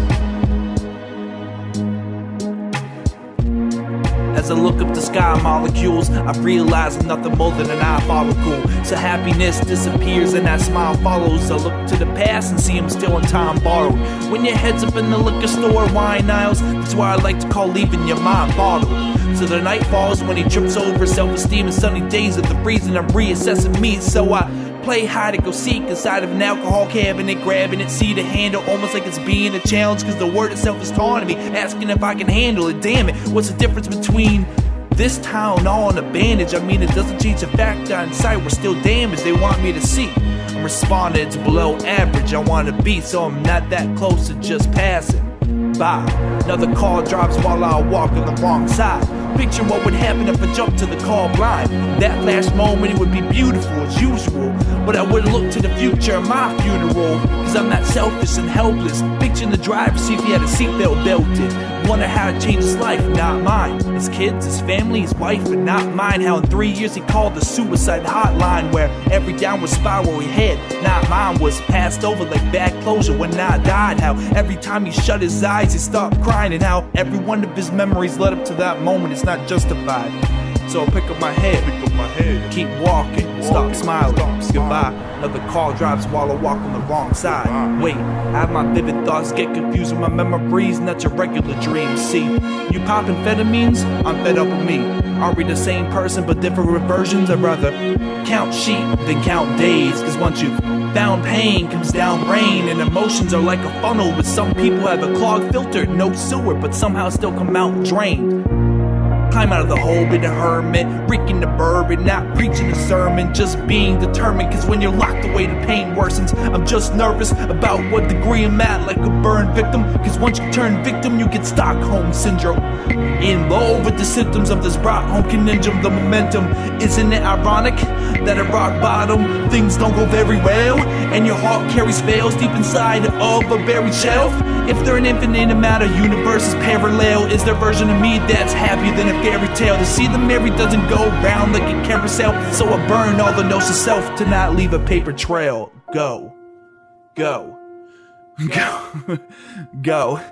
As I look up the sky molecules, I realize I'm nothing more than an eye follicle. So happiness disappears and that smile follows. I look to the past and see I'm still in time borrowed. When your head's up in the liquor store, wine aisles, that's why I like to call leaving your mind bottled. So the night falls when he trips over self-esteem and sunny days are the reason I'm reassessing me. So I play hide and go seek inside of an alcohol cabinet, grabbing it, see the handle, almost like it's being a challenge, cause the word itself is taunting me, asking if I can handle it. Damn it, what's the difference between this town all on a bandage? I mean, it doesn't change the fact that inside we're still damaged. They want me to see I'm responding, it's below average. I wanna be, so I'm not that close to just passing by. Another car drops while I walk on the wrong side. Picture what would happen if I jumped to the car blind. That flash moment, it would be beautiful as usual, but I wouldn't look to the future of my funeral, cause I'm not selfish and helpless. Picturing the driver, see if he had a seatbelt belted. Wonder how to change his life, not mine. His kids, his family, his wife, and not mine. How in 3 years he called the suicide hotline, where every downward spiral he had, not mine, was passed over like bad closure when I died. How every time he shut his eyes he stopped crying, and how every one of his memories led up to that moment. It's not justified. So I pick up my head, keep walking, stop smiling, goodbye. Another car drives while I walk on the wrong side. Wait, I have my vivid thoughts get confused with my memories, not your regular dreams. See, you pop amphetamines, I'm fed up with me. Are we the same person but different versions? I'd rather count sheep than count days, cause once you've found pain comes down rain, and emotions are like a funnel, but some people have a clogged filter, no sewer, but somehow still come out drained. Climb out of the hole, be the hermit, reeking the bourbon, not preaching a sermon, just being determined, cause when you're locked away the pain worsens. I'm just nervous about what degree I'm at, like a burned victim, cause once you turn victim you get Stockholm Syndrome. In love with the symptoms of this Stockholm conundrum, the momentum. Isn't it ironic that at rock bottom things don't go very well, and your heart carries veils deep inside of a buried shelf? If they're an infinite amount of universes parallel, is there a version of me that's happier than a fairy tale? To see the merry doesn't go round like a carousel, so I burn all the notes of self to not leave a paper trail. Go. Go. Go. Go.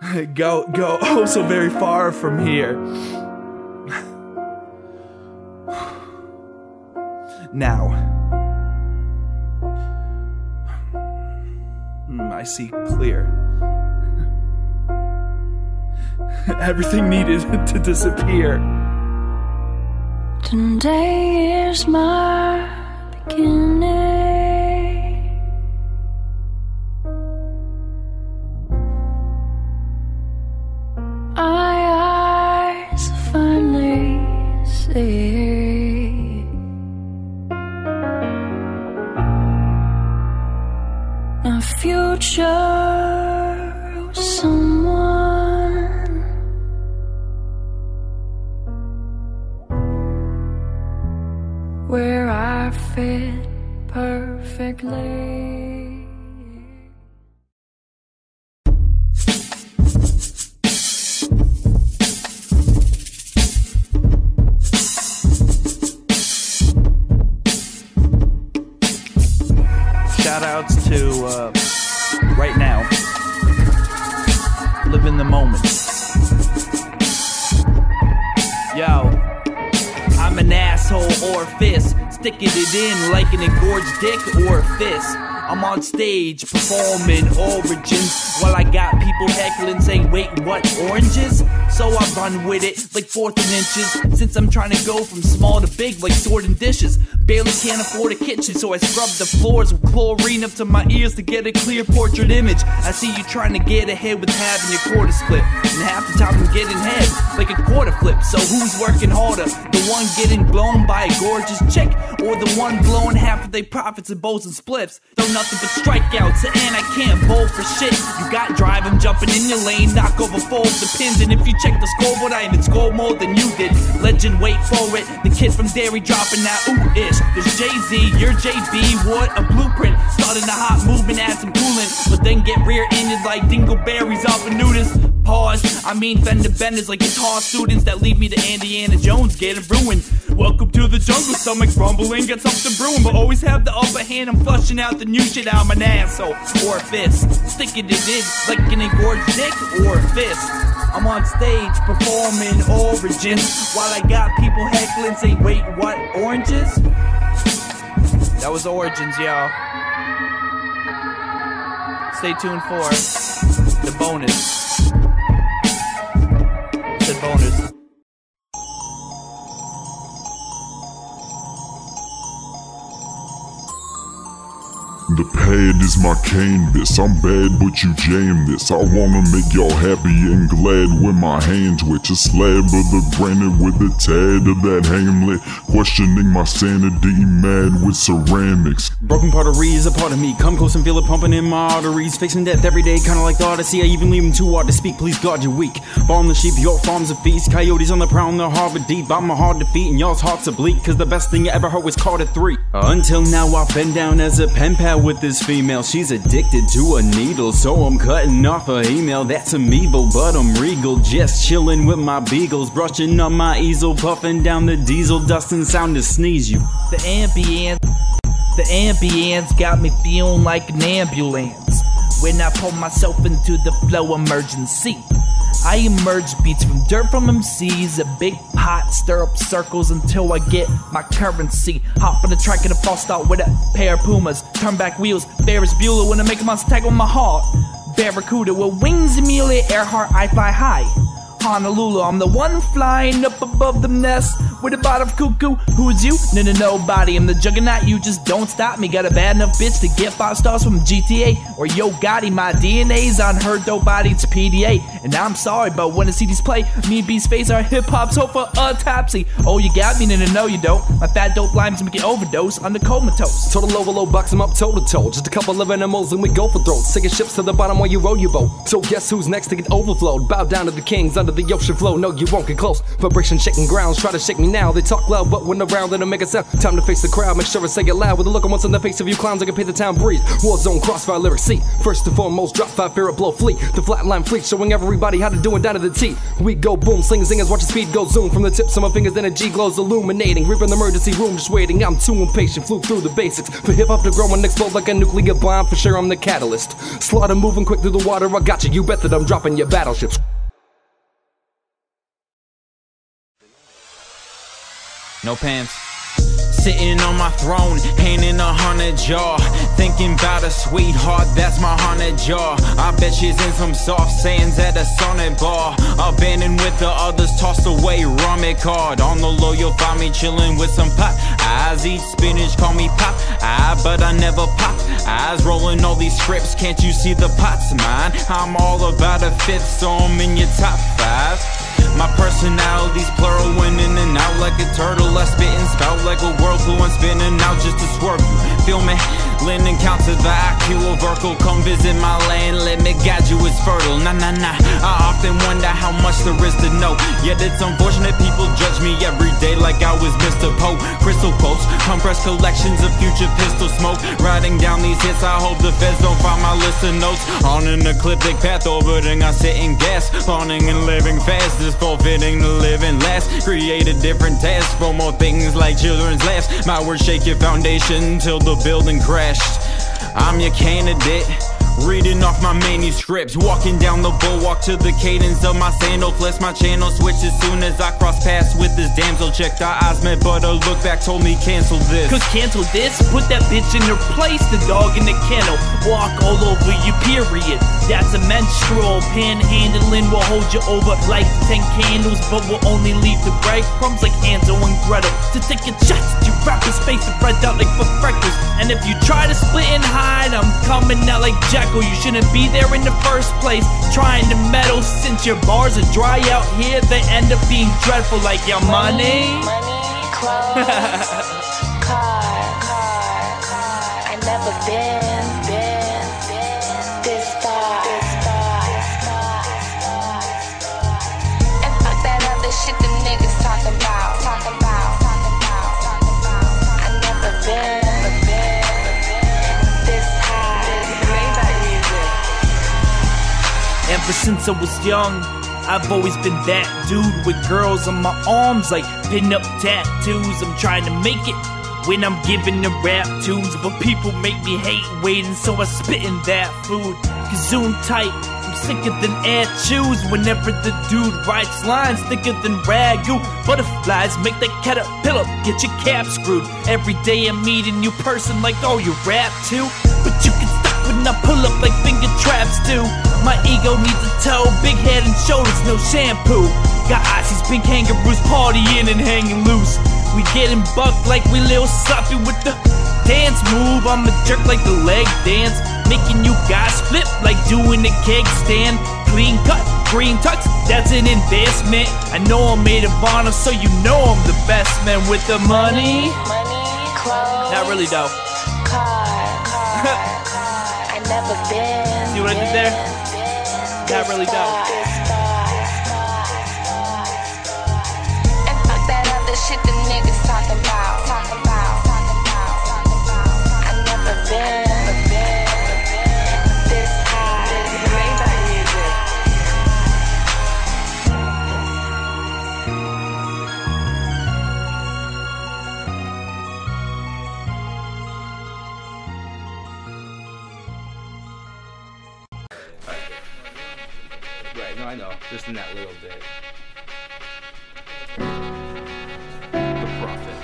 go oh so very far from here. Now, I see clear. Everything needed to disappear. Today is my beginning. My eyes finally see my future with someone where I fit perfectly. Shoutouts to right now. Live in the moment. Yo, I'm an asshole orifice, sticking it in like an engorged dick or a fist. I'm on stage performing origins while I got people heckling saying, wait, what, oranges? So I run with it like 4th and inches, since I'm trying to go from small to big like sorting dishes. Barely can't afford a kitchen, so I scrub the floors with chlorine up to my ears to get a clear portrait image. I see you trying to get ahead with having your quarter split, and half the time I'm getting head like a quarter flip. So who's working harder? The one getting blown by a gorgeous chick, or the one blowing half of their profits in bowls and spliffs? Though nothing but strikeouts, and I can't bowl for shit. You got drive, I'm jumping in your lane, knock over fold the pins, and if you check the scoreboard, I even score more than you did. Legend, wait for it, the kid from Derry dropping that ooh-ish. There's Jay-Z, you're JB, what a blueprint. Starting a hot movement, add some coolant, but then get rear-ended like dingleberries off a nudist. Pause, I mean fender benders like guitar students that lead me to Indiana Jones getting ruined. Welcome to the jungle, stomach rumbling, got something brewing, but always have the upper hand. I'm flushing out the new shit out my asshole or a fist, sticking it in like an engorged dick or a fist. I'm on stage performing origins while I got people heckling saying, wait, what, oranges? That was Origins, y'all. Stay tuned for the bonus. The bonus. The pad is my canvas, I'm bad but you jam this. I wanna make y'all happy and glad when my hands twitch. A slab of the granite with a tad of that Hamlet, questioning my sanity, mad with ceramics. Broken pottery is a part of me, come close and feel it pumping in my arteries. Facing death every day, kinda like the Odyssey, I even leave them too hard to speak, please God you're weak. Farm the sheep, your farm's a feast, coyotes on the prowl, they're harbor deep. I'm a hard defeat and y'all's hearts are bleak, cause the best thing you ever heard was Carter 3. Until now I've been down as a pen pal with this female, she's addicted to a needle, so I'm cutting off her email. That's some evil, but I'm regal, just chilling with my beagles, brushing on my easel, puffing down the diesel, dusting sound to sneeze you. The ambience got me feeling like an ambulance when I pull myself into the flow emergency. I emerge beats from dirt from MCs, a big pot, stir up circles until I get my currency. Hop on the track and a false start with a pair of Pumas, turn back wheels, Ferris Bueller when I make a mouse tag on my heart. Barracuda with wings, Amelia Earhart, I fly high. Honolulu, I'm the one flying up above the nest with a bot of cuckoo. Who's you? No, nobody. I'm the juggernaut, you just don't stop me. Got a bad enough bitch to get 5 stars from GTA or Yo Gotti. My DNA's on her dope body, it's PDA. And I'm sorry, but when the CDs play, me and B's face are hip-hop's hope for autopsy. Oh, you got me? No, you don't. My fat dope limes make it overdose. I'm the comatose. Total overload, box them up toe to toe. Just a couple of animals and we go for throats. Sinking ships to the bottom while you row your boat. So guess who's next to get overflowed? Bow down to the kings under the ocean flow. No, you won't get close. Vibration shaking grounds, try to shake me me now. They talk loud, but when around, they don't make a sound. Time to face the crowd, make sure I say it loud. With a look on once on the face of you clowns, I can pay the town breathe. Warzone, crossfire, lyrics, see. First and foremost, drop 5, fear it, blow, fleet. The flatline fleet, showing everybody how to do it down to the T. We go boom, sling zingers, watch the speed go zoom. From the tips of my fingers, then a G glows illuminating. Reaping the emergency room, just waiting. I'm too impatient, flew through the basics. For hip-hop to grow and explode like a nuclear bomb, for sure I'm the catalyst. Slaughter moving quick through the water, I got you. You bet that I'm dropping your battleships. No pants. Sitting on my throne, hand in a 100 jaw. Thinking about a sweetheart, that's my 100 jaw. I bet she's in some soft sands at a Sonic bar. Abandoned with the others, tossed away, rum it card. On the low, you'll find me chilling with some pop. Eyes eat spinach, call me pop. But I never pop. Eyes rolling all these scripts, can't you see the pots, mine? I'm all about a fifth, so I'm in your top 5. My personality's plural, in and out like a turtle. I spit and spout like a whirlpool, I'm spinning out just to swerve you. Feel me? Lending count to the IQ of Urkel. Come visit my land, let me guide you, it's fertile. Nah, nah, nah, I often wonder how much there is to know. Yet it's unfortunate people judge me every day like I was Mr. Poe. Crystal quotes, compressed collections of future pistol smoke. Writing down these hits, I hope the feds don't find my list of notes. On an ecliptic path, orbiting, I sit in gas. Spawning and living fast, is forfeiting the living last. Create a different task for more things like children's laughs. My words shake your foundation till the building crashed. I'm your candidate, reading off my manuscripts. Walking down the boardwalk to the cadence of my sandal flips. My channel switch as soon as I cross paths with this damsel. Checked our eyes met, but a look back told me cancel this. Cause cancel this, put that bitch in her place. The dog in the kennel, walk all over you, period. That's a menstrual, panhandling will hold you over like 10 candles, but will only leave the breadcrumbs like Hansel and Gretel. To take your shots at your rapper's face and spread out like for freckles. And if you try to split and hide, I'm coming out like Jekyll. You shouldn't be there in the first place, trying to meddle. Since your bars are dry out here, they end up being dreadful like your money. Clothes, car, I never been this far. And fuck that other shit the niggas talking about. I never been this high. Maybach music. Ever since I was young, I've always been that dude with girls on my arms like pin-up tattoos. I'm trying to make it when I'm giving them rap tunes, but people make me hate waiting, so I spit in that food. Kazoon tight, I'm sicker than air chews. Whenever the dude writes lines thicker than ragu. Butterflies make the caterpillar get your cap screwed. Every day I'm meeting new person like, oh, you rap too? But you can stop when I pull up like finger traps do. My ego needs a toe, big head and shoulders, no shampoo. Got Aussies, pink kangaroos, partying and hanging loose. We getting bucked like we little sloppy with the dance move. I'm a jerk like the leg dance, making you guys flip like doing a keg stand. Clean cut, green tux, that's an investment. I know I'm made of honor, so you know I'm the best man with the money. Clothes, not really though. Car, I never been. See what I did there? Not really though. And fuck that other shit the niggas talking about. I never been this high. Maybach music. Right, no, I know. Just in that little bit. The Prophet.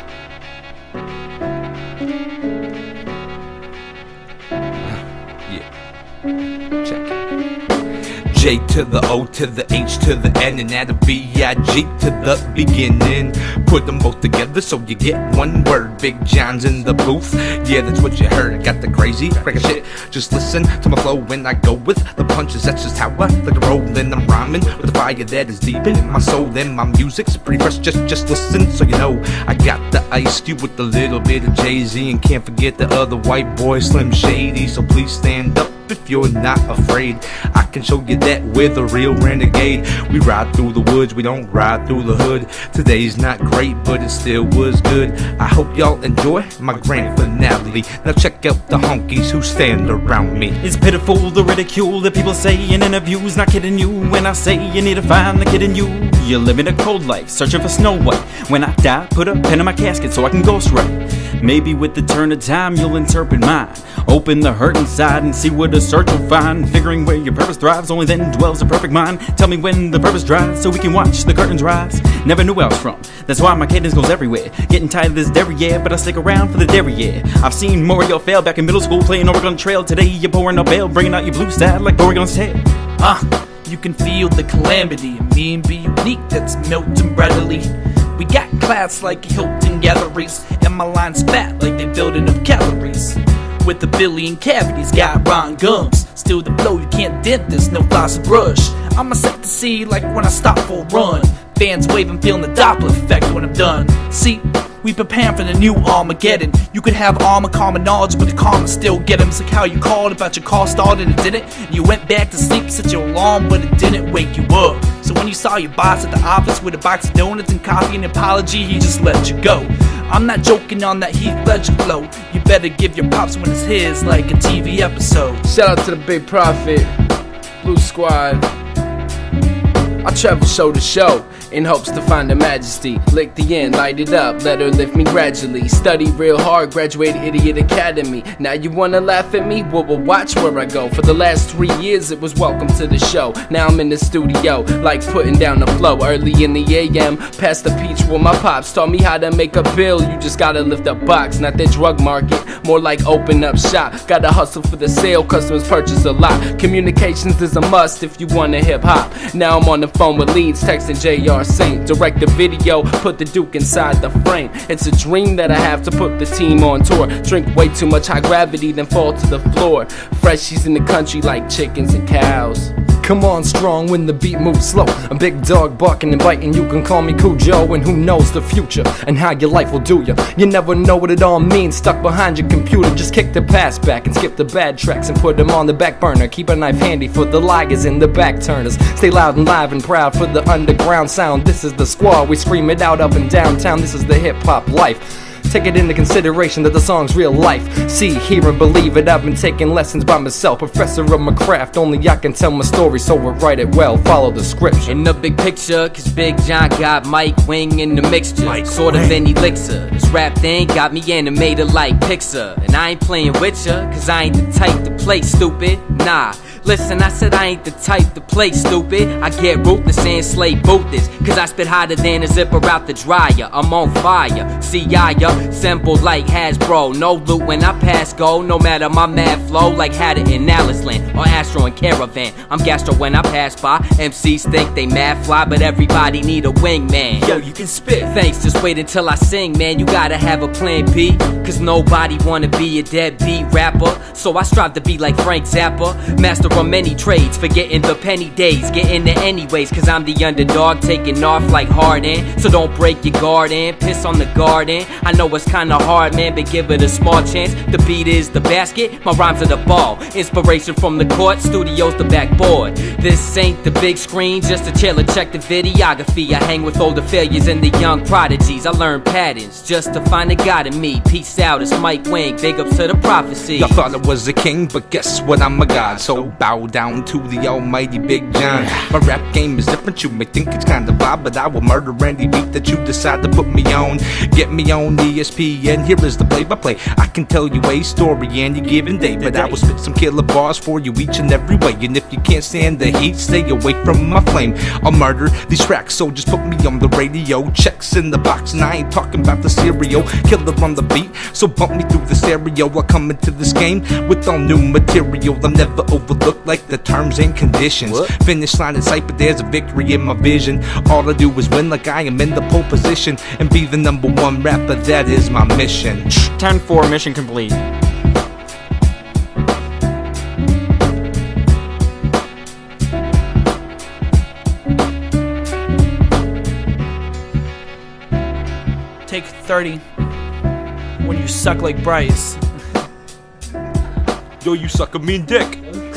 Yeah. Check it. J to the O to the H to the N, and that'll be I-G to the beginning. Put them both together so you get one word. Big John's in the booth. Yeah, that's what you heard. I got the crazy crack of shit. Just listen to my flow when I go with the punches. That's just how I like to roll. And I'm rhyming with the fire that is deep in my soul. And my music's pretty fresh. Just listen so you know I got the Ice Cube with a little bit of Jay-Z, and can't forget the other white boy Slim Shady. So please stand up if you're not afraid. I can show you that we're the real renegade. We ride through the woods, we don't ride through the hood. Today's not great, but it still was good. I hope y'all enjoy my grand finale. Now check out the honkies who stand around me. It's pitiful, the ridicule that people say in interviews. Not kidding you when I say you need to find the kid in you. You're living a cold life, searching for Snow White. When I die, put a pen in my casket so I can ghost write. Maybe with the turn of time you'll interpret mine. Open the hurt inside and see what a search will find. Figuring where your purpose thrives, only then dwells a perfect mind. Tell me when the purpose dries so we can watch the curtains rise. Never knew where I was from, that's why my cadence goes everywhere. Getting tired of this derriere, but I stick around for the derriere. I've seen more of y'all fail back in middle school playing Oregon Trail. Today you're pouring a bail, bringing out your blue side like Oregon's tail. You can feel the calamity in me and be unique, that's melting readily. We got class like Hilton Galleries, and my lines fat like they building up calories. With a billion cavities, got rotten gums. Still the blow, you can't dent this, no floss or brush. I'm a sight to see like when I stop for a run. Fans waving, feeling the Doppler effect when I'm done. See, we preparing for the new Armageddon. You could have armor, common knowledge, but the karma still get 'em. It's like how you called about your car started and it didn't. You went back to sleep, set your alarm, but it didn't wake you up. So when you saw your boss at the office with a box of donuts and coffee and an apology, he just let you go. I'm not joking on that Heath Ledger flow. You better give your props when it's his, like a TV episode. Shout out to the Big Prophet, Blue Squad. I travel show to show in hopes to find the majesty. Lick the end, light it up, let her lift me gradually. Study real hard, graduated Idiot Academy. Now you wanna laugh at me? Well, watch where I go. For the last 3 years it was welcome to the show. Now I'm in the studio, like putting down the flow. Early in the AM, past the peach where my pops taught me how to make a bill. You just gotta lift a box, not the drug market. More like open up shop. Gotta hustle for the sale, customers purchase a lot. Communications is a must if you wanna hip hop. Now I'm on the phone with leads, texting JR Saint. Direct the video, put the Duke inside the frame. It's a dream that I have to put the team on tour. Drink way too much high gravity, then fall to the floor. Freshies in the country like chickens and cows. Come on strong when the beat moves slow. A big dog barking and biting, you can call me Cujo. And who knows the future and how your life will do you. You never know what it all means, stuck behind your computer. Just kick the past back and skip the bad tracks and put them on the back burner. Keep a knife handy for the liars and the back turners. Stay loud and live and proud for the underground sound. This is the squad, we scream it out up and downtown. This is the hip hop life. Take it into consideration that the song's real life. See, hear and believe it, I've been taking lessons by myself. Professor of my craft, only I can tell my story, so I write it well, follow the script. In the big picture, cause Big John got Mike Wing in the mixture. Sort of an elixir. This rap thing got me animated like Pixar. And I ain't playing with ya, cause I ain't the type to play stupid. Nah. Listen, I said I ain't the type to play stupid. I get ruthless and slay booters, cause I spit hotter than a zipper out the dryer. I'm on fire, see ya, simple like Hasbro. No loot when I pass go, no matter my mad flow. Like Hatter in Alice Land, or Astro in Caravan. I'm gastro when I pass by. MCs think they mad fly, but everybody need a wingman. Yo, you can spit. Thanks, just wait until I sing, man. You gotta have a plan B, cause nobody wanna be a deadbeat rapper. So I strive to be like Frank Zappa, master from many trades, forgetting the penny days, getting it anyways, cause I'm the underdog, taking off like Harden. So don't break your garden, piss on the garden. I know it's kinda hard, man, but give it a small chance. The beat is the basket, my rhymes are the ball. Inspiration from the court, studio's the backboard. This ain't the big screen, just to chill and check the videography. I hang with older failures and the young prodigies. I learn patterns, just to find the God in me. Peace out, it's Mike Wing, big up to the prophecy. Y'all thought I was a king, but guess what, I'm a god. So bow down to the almighty Big John. My rap game is different, you may think it's kinda vibe, but I will murder any beat that you decide to put me on. Get me on ESPN, here is the play-by-play. I can tell you a story any given day, but I will spit some killer bars for you each and every way. And if you can't stand the heat, stay away from my flame. I'll murder these tracks, so just put me on the radio. Checks in the box, and I ain't talking about the cereal. Killer on the beat, so bump me through the stereo. I'll come into this game with all new material. I'm never overlooked like the terms and conditions. Finish line in sight, but there's a victory in my vision. All I do is win like I am in the pole position, and be the #1 rapper, that is my mission. 10-4, mission complete. Take 30 when you suck like Bryce. Yo, you suck a mean dick.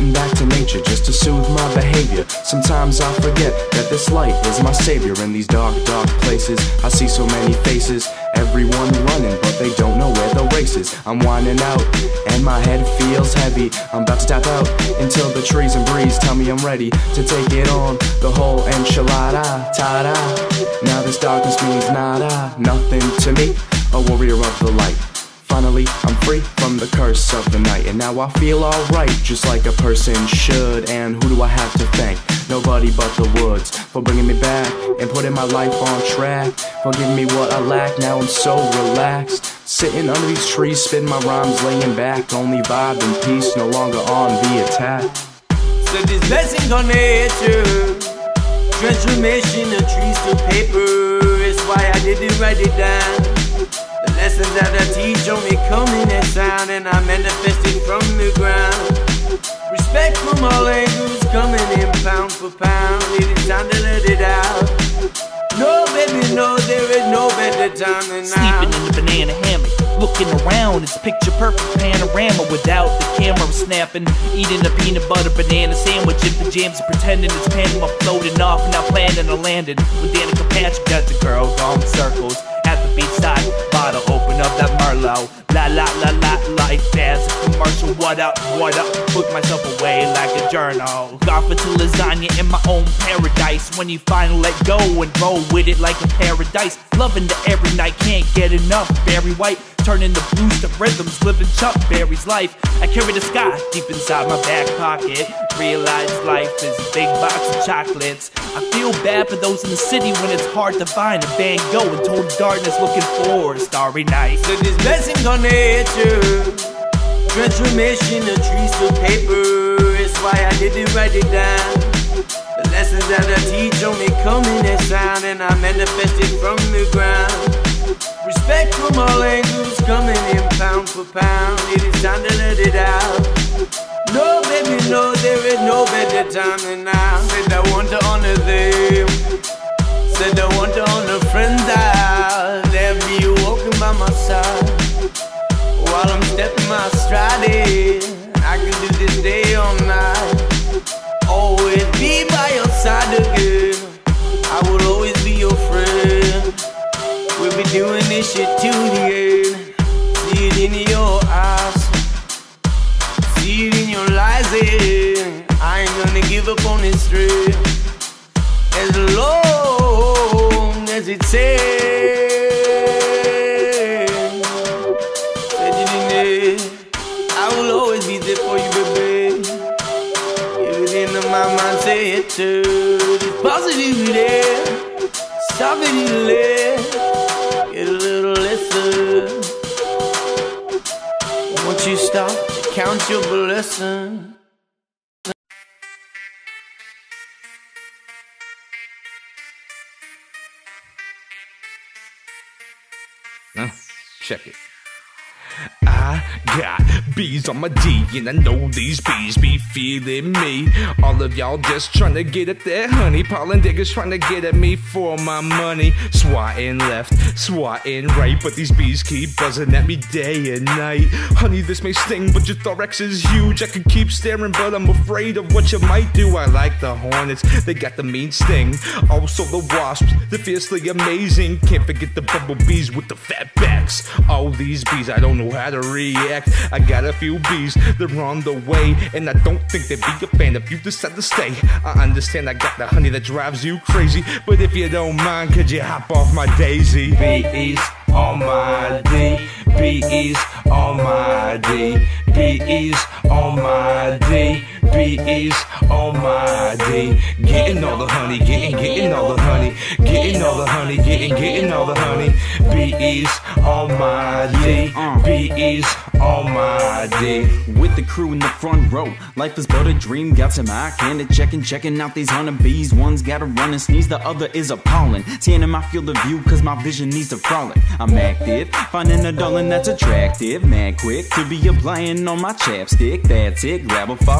getting back to nature just to soothe my behavior. Sometimes I forget that this light is my savior. In these dark, dark places, I see so many faces. Everyone running, but they don't know where the race is. I'm winding out, and my head feels heavy. I'm about to tap out until the trees and breeze tell me I'm ready to take it on. The whole enchilada, ta-da. Now this darkness means nada, nothing to me, a warrior of the light. Finally, I'm free from the curse of the night, and now I feel alright, just like a person should. And who do I have to thank? Nobody but the woods for bringing me back and putting my life on track, for giving me what I lack. Now I'm so relaxed, sitting under these trees, spitting my rhymes, laying back, only vibe and peace, no longer on the attack. So this blessing on nature, transformation of trees to paper, is why I didn't write it down. The lessons that I teach only come in that sound, and I manifest it from the ground. Respect from all angles, coming in pound for pound. It is time to let it out. No, baby, no, there is no better time than now. Sleeping in the banana hammock, looking around, it's picture perfect panorama without the camera snapping. Eating a peanut butter banana sandwich in pajamas, pretending it's Panama, floating off, not planning to landing. With Danica Patrick, got the girl gone circles at the beachside bottle, open up that Merlot. La la la la, life as a commercial. What up, what up? Put myself away like a journal. Golf into lasagna in my own paradise. When you finally let go and roll with it like a paradise. Loving the every night, can't get enough. Barry White, turning the blues to rhythms, living Chuck Berry's life. I carry the sky deep inside my back pocket. Realize life is a big box of chocolates. I feel bad for those in the city when it's hard to find a Van Gogh in total darkness, looking for a starry night. So this blessing on nature, transformation of trees to paper, is why I didn't write it down. The lessons that I teach only come in that sound, and I manifest it from the ground. Respect from all angles, coming in pound for pound. It is time to let it out. No, baby, no, there is no better time than now. Said I want to honor them. Said I want to honor friends out. They'll be walking by my side while I'm stepping my stride in. I can do this day all night. Always be by your side again. I will always be your friend. We'll be doing this shit to the end. See it in your eyes, see it in your lies, yeah. I ain't gonna give up on this thread as long as it takes. Said it in there, I will always be there for you, baby. Everything in my mind say it too. There's positivity, stop it easily. Get a little listen. Once you stop to count your blessings. Check it. I got bees on my D, and I know these bees be feeling me. All of y'all just trying to get at that honey. Pollen diggers trying to get at me for my money. Swatting left, swatting right, but these bees keep buzzing at me day and night. Honey, this may sting, but your thorax is huge. I could keep staring, but I'm afraid of what you might do. I like the hornets, they got the mean sting. Also the wasps, they're fiercely amazing. Can't forget the bumblebees with the fat backs. All these bees, I don't know how to react. I got a few bees, they're on the way, and I don't think they'd be a fan if you decide to stay. I understand I got the honey that drives you crazy, but if you don't mind, could you hop off my daisy? Bees on my D, bees on my D, bees on my D, bees on my D. Getting all the honey, getting all the honey, getting all the honey, getting all the honey. Bees on my D, bees on my D. With the crew in the front row, life is but a dream. Got some eye candy checking out these honeybees. One's gotta run and sneeze, the other is appalling. Seeing in my field of view, cause my vision needs to frolic. I'm active, finding a darling that's attractive. Mad quick to be applying on my chapstick. That's it, grab a 40,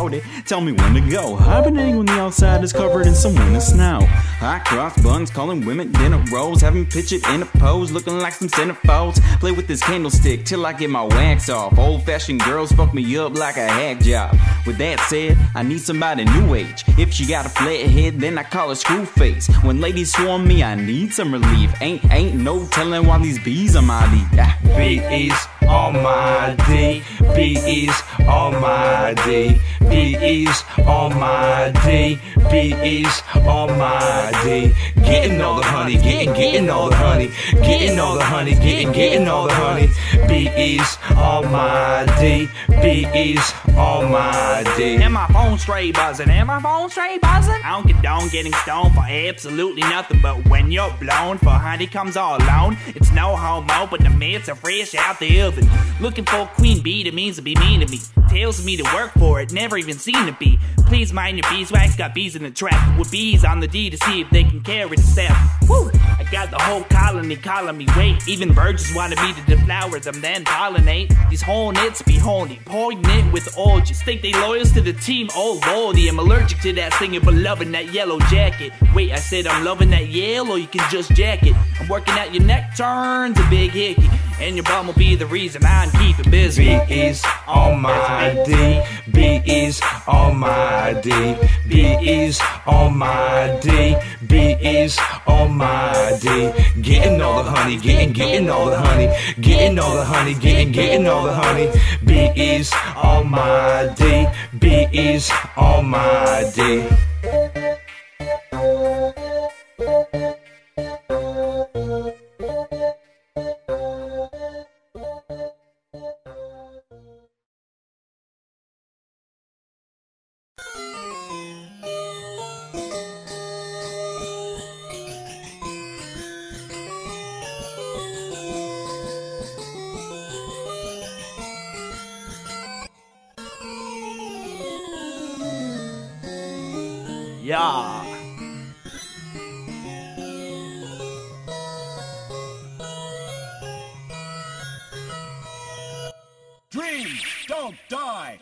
tell me when to go. Hibernating when the outside is covered in some winter snow. I cross buns, calling women dinner rolls, having pictured in a pose, looking like some centerfolds. Play with this candlestick till I get my wax off. Old-fashioned girls fuck me up like a hack job. With that said, I need somebody new age. If she got a flat head, then I call her screw face. When ladies swarm me, I need some relief. Ain't no telling why these bees are my D. Bees on my D. Bees on my D. Bees on my D. Bees on my D. Getting all the honey, getting all the honey, getting all the honey, getting all the honey. Bees on my D. Bees on my D. And my phone straight buzzing, and my phone straight buzzing. I don't condone getting stoned for absolutely nothing, but when you're blown for honey comes all alone, it's no homo, but the mitts are fresh out the oven. Looking for a queen bee that means to be mean to me. Tells me to work for it, never even seen a bee. Please mind your beeswax, got bees in the trap. With bees on the D to see if they can carry the step. Woo! I got the whole colony calling me wait. Even birds wanted me to deflower them, then pollinate. These hornets be horny, poignant with orgies. Think they loyals to the team, oh lordy. I'm allergic to that singing, but loving that yellow jacket. Wait, I said I'm loving that yellow, you can just jack it. I'm working out your neck turns a big hickey, and your bum will be the reason I'm keeping busy. Bees on my D. Bees on my D. Bees on my D. Bees on my D. Getting all the honey, getting all the honey, getting all the honey, getting all the honey. Bees on my D. Bees on my D. Yeah. Dreams don't die.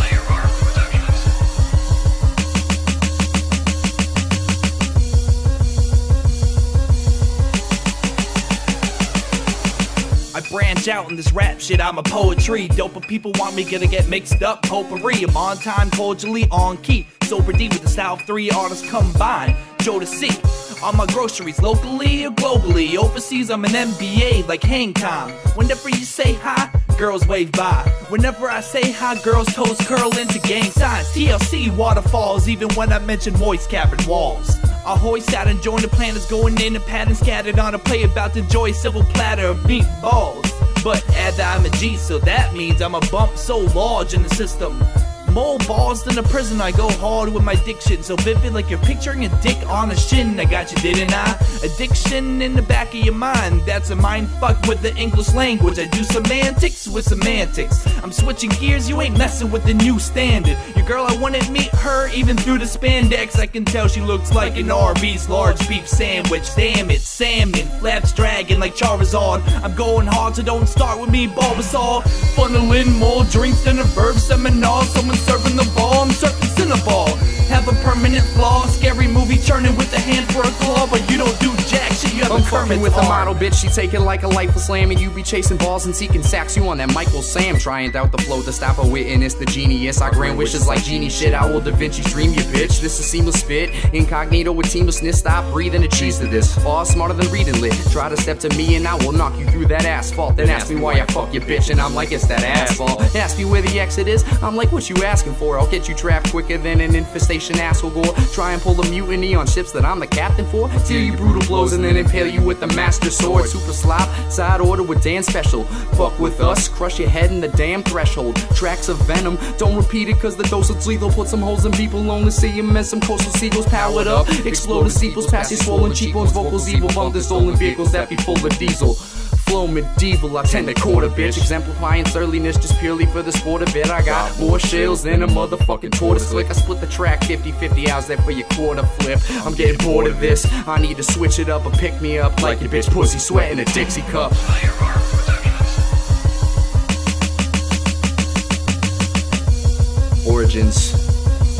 I branch out in this rap shit, I'm a poetry. Dope people want me, gonna get mixed up, potpourri. I'm on time, cordially on key. Sober D with the style of 3 artists combined. Joe to C. On my groceries, locally or globally. Overseas, I'm an MBA like hang time. Whenever you say hi, girls wave by. Whenever I say hi, girls' toes curl into gang signs. TLC waterfalls, even when I mention moist cavern walls. I hoist out and join the planners, going in a pattern scattered on a play about to enjoy a civil platter of meatballs. But as I'm a G, so that means I'm a bump so large in the system. More balls than a prison, I go hard with my diction. So vivid like you're picturing a dick on a shin. I got you, didn't I? Addiction in the back of your mind. That's a mind fuck with the English language. I do semantics with semantics. I'm switching gears, you ain't messing with the new standard. Your girl, I wouldn't meet her even through the spandex. I can tell she looks like an Arby's large beef sandwich. Damn it, salmon, flaps dragging like Charizard. I'm going hard, so don't start with me, Bulbasaur. Funneling more drinks than a verb seminar. Someone serving the ball, I'm surfing Cinnaball. Have a permanent flaw, scary movie churning with a hand for a claw, but you don't do jack shit, you have I'm a fucking with a model bitch, she take it like a lifeless slam, and you be chasing balls and seeking sacks. You on that Michael Sam, trying out the flow to stop a witness, the genius. I grant wishes like genie shit, I will Da Vinci stream you bitch. This is seamless spit, incognito with teamlessness. Stop breathing a cheese to this. All smarter than reading lit. Try to step to me and I will knock you through that asphalt. Then ask me why I fuck your bitch, and I'm like, it's that asphalt. Ask me where the exit is, I'm like, what you asking for? I'll get you trapped quicker than an infestation asshole gore. Try and pull a mutiny on ships that I'm the captain for. Deal you brutal blows and then impale you with the master sword. Super slop, side order with Dan Special. Fuck with us, crush your head in the damn threshold. Tracks of venom, don't repeat it cause the dosage's lethal. Put some holes in people, only see him as some coastal seagulls powered up. Explode the steeples past your swollen cheekbones. Vocals evil, bump the stolen vehicles that be full of diesel. Flow medieval, I tend to quarter bitch. Exemplifying surliness just purely for the sport of it. I got more shells than a motherfucking tortoise lick. I split the track 50-50, how's that for your quarter flip? I'm getting bored of this, I need to switch it up or pick me up like your bitch pussy sweating a Dixie cup. Origins,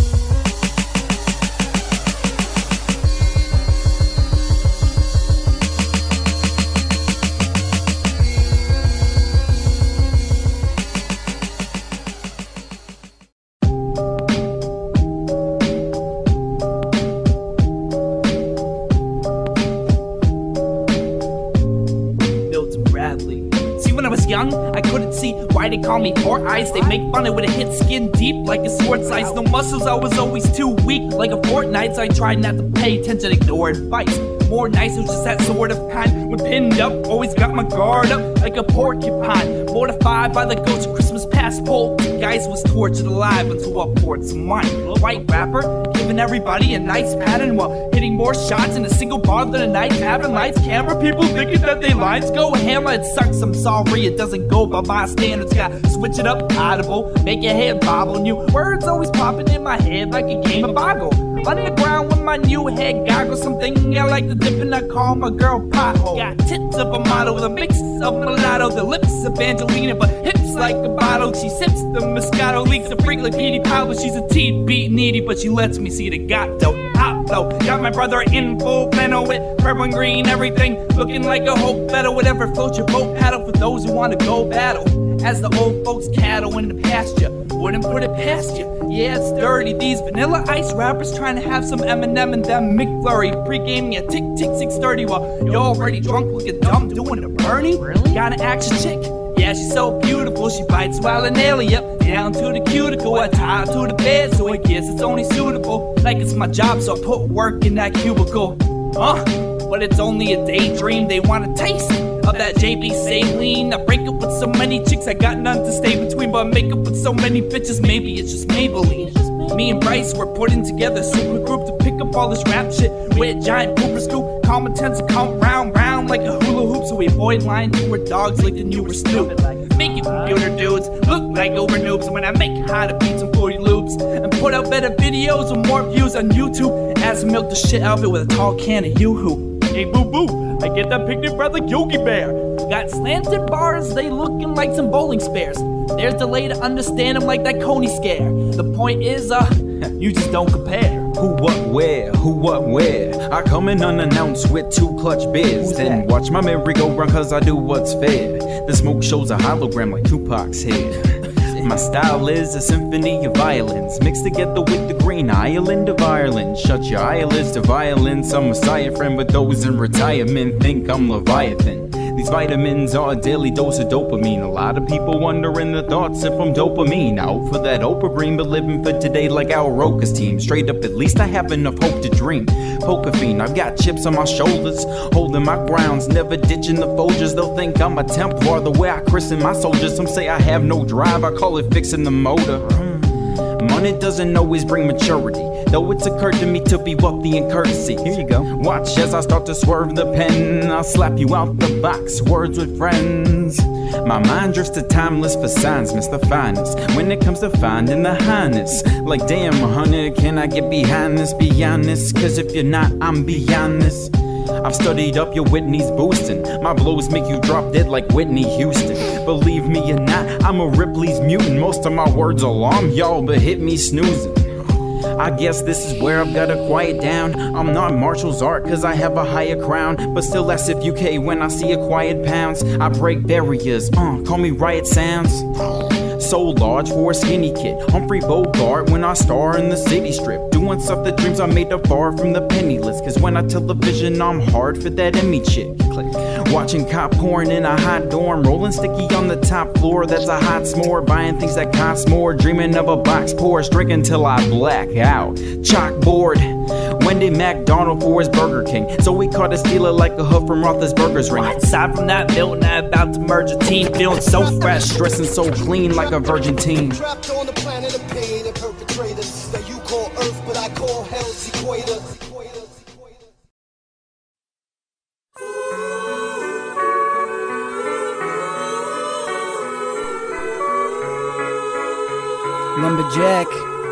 They call me Four Eyes. They make fun of when it hits skin deep like a sword size. No muscles, I was always too weak like a Fortnite, so I tried not to pay attention, ignore advice. More nice, it was just that sort of kind. When pinned up, always got my guard up like a porcupine. Mortified by the ghost of Christmas past. Poltergeist was tortured alive until I poured some wine. White rapper, giving everybody a nice pattern while hitting more shots in a single bar than a night having lights, camera, people thinking that they lines go hammer. It sucks, I'm sorry, it doesn't go by my standards. Gotta switch it up, audible, make your head bobble. New words always popping in my head like a game of boggle. Underground with my new head goggles, something I like to dip and I call my girl Pothole. Got tits of a model with a mix of mulatto, the lips of Angelina, but hips like a bottle. She sips the Moscato, leaks a freak like Petey Powell. She's a teen beat needy, but she lets me see the gato. Hot though, got my brother in full flannel with purple and green, everything looking like a hope battle. Whatever floats your boat, paddle for those who want to go battle. As the old folks cattle in the pasture, wouldn't put it past you. Yeah, it's dirty. These Vanilla Ice rappers trying to have some Eminem and them McFlurry. Pre-gaming at Tick Tick 630 while you're already drunk looking dumb doing a Bernie. Really? Got an action chick. Yeah, she's so beautiful. She bites while an alien. Down to the cuticle, I tie her to the bed, so I guess it's only suitable. Like it's my job, so I put work in that cubicle. But it's only a daydream. They want a taste of that JB saline. I break up with so many chicks, I got none to stay between, but I make up with so many bitches, maybe it's just Maybelline. Me and Bryce were putting together a super group to pick up all this rap shit with a giant pooper scoop. Common sense to come round like a hula hoop, so we avoid lying to our dogs like the newer Snoop. Making computer dudes look like over noobs when I make how to beat some 40 loops and put out better videos with more views on YouTube as I milk the shit out of it with a tall can of Yoo-hoo. Hey boo boo, I get that picnic breath like Yogi Bear. Got slanted bars, they looking like some bowling spares. There's delay to understand them like that Coney scare. The point is, you just don't compare. Who, what, where? Who, what, where? I come in unannounced with 2 clutch beers. Then watch my merry-go-round cause I do what's fair. The smoke shows a hologram like Tupac's head. My style is a symphony of violins mixed together with the green island of Ireland. Shut your eyelids to violence. I'm a messiah friend, but those in retirement think I'm Leviathan. These vitamins are a daily dose of dopamine. A lot of people wondering the thoughts if I'm dopamine. Out for that Oprah Green, but living for today like Al Roker's team. Straight up, at least I have enough hope to dream. Poker fiend, I've got chips on my shoulders, holding my grounds, never ditching the Folgers. They'll think I'm a Templar the way I christen my soldiers. Some say I have no drive, I call it fixing the motor. Money doesn't always bring maturity, though it's occurred to me to be wealthy and courtesy. Here you go. Watch as I start to swerve the pen. I'll slap you out the box, words with friends. My mind drifts to timeless for signs, miss the finest when it comes to finding the highness. Like damn, honey, can I get behind this? Be honest, cause if you're not, I'm beyond this. I've studied up your Whitney's boosting. My blows make you drop dead like Whitney Houston. Believe me or not, I'm a Ripley's mutant. Most of my words alarm y'all, but hit me snoozing. I guess this is where I've gotta quiet down. I'm not Marshall's art cause I have a higher crown, but still that's if UK when I see a quiet pounce. I break barriers, call me Riot Sounds. So large for a skinny kid, Humphrey Bogart when I star in the city strip. Doing stuff that dreams I made up far from the penniless. Cause when I television I'm hard for that Emmy chick. Watching cop porn in a hot dorm, rolling sticky on the top floor, that's a hot s'more. Buying things that cost more, dreaming of a box Porsche, drinking till I black out. Chalkboard, Wendy McDonald for his Burger King, so we caught a stealer like a hoof from Roethlisberger's ring. Aside from that building, I'm about to merge a team, feeling so fresh, dressing so clean like a virgin teen. Trapped on the planet of pain and perpetrators that you call Earth, but I call hell's equator. Lumberjack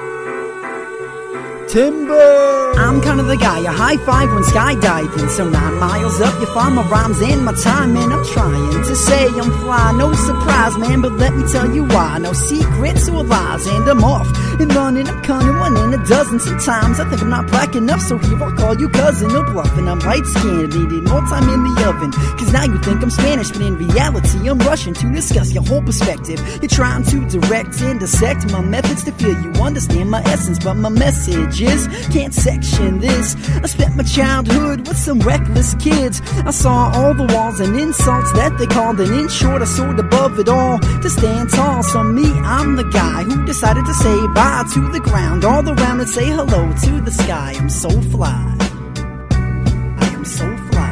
Timber. I'm kind of the guy you high five when skydiving. So 9 miles up, you find my rhymes and my time, and I'm trying to say I'm fly. No surprise, man, but let me tell you why. No secrets or lies, and I'm off and running. I'm cunning, 1 in a dozen. Sometimes I think I'm not black enough, so here I'll call you cousin. No bluffing, I'm light skinned, needing more time in the oven. Cause now you think I'm Spanish, but in reality I'm Russian. To discuss your whole perspective, you're trying to direct and dissect my methods to feel you understand my essence, but my messages can't sex reflection. This, I spent my childhood with some reckless kids. I saw all the walls and insults that they called, and in short, I soared above it all to stand tall. So me, I'm the guy who decided to say bye to the ground all around and say hello to the sky. I'm so fly. I am so fly.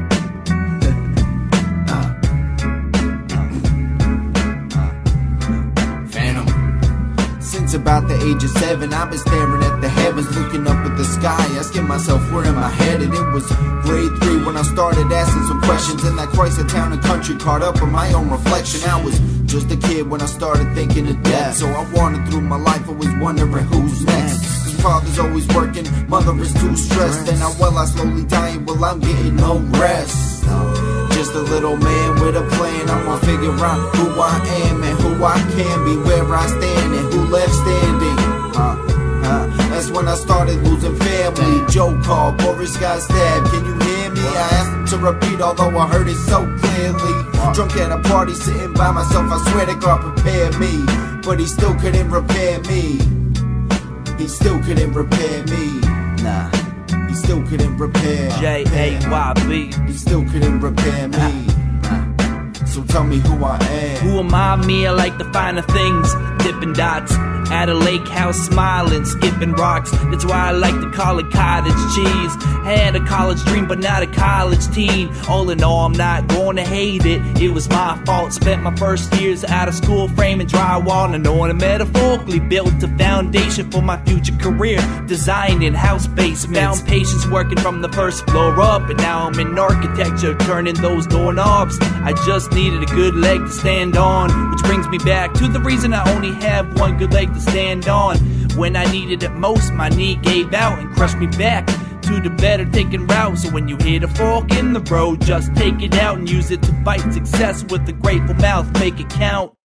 Since about the age of 7, I've been staring at the heavens, looking up at the sky, asking myself where am I headed. It was grade 3 when I started asking some questions in that Chrysler town and country, caught up in my own reflection. I was just a kid when I started thinking of death, so I wandered through my life always wondering who's next. Cause father's always working, mother is too stressed, and I slowly dying while I'm getting no rest. Just a little man with a plan, I'm gonna figure out who I am and who I can be, where I stand and who left standing. That's when I started losing family. Joe called, Boris got stabbed, can you hear me? I asked him to repeat, although I heard it so clearly. Drunk at a party, sitting by myself, I swear to God prepared me, but he still couldn't repair me. He still couldn't repair me. Nah, he still couldn't repair J-A-Y-B. He still couldn't repair me. So tell me who I am. Who am I? Me, I like the finer things, dipping dots at a lake house, smiling, skipping rocks. That's why I like to call it cottage cheese. Had a college dream, but not a college teen. All in all, I'm not going to hate it. It was my fault. Spent my first years out of school framing drywall, and knowing I metaphorically built a foundation for my future career. Designing house basements, found patience working from the first floor up, and now I'm in architecture, turning those doorknobs. I just needed a good leg to stand on, which brings me back to the reason I only have one good leg to stand on. When I needed it most, my knee gave out and crushed me back to the better taking route. So when you hit a fork in the road, just take it out and use it to bite success with a grateful mouth. Make it count.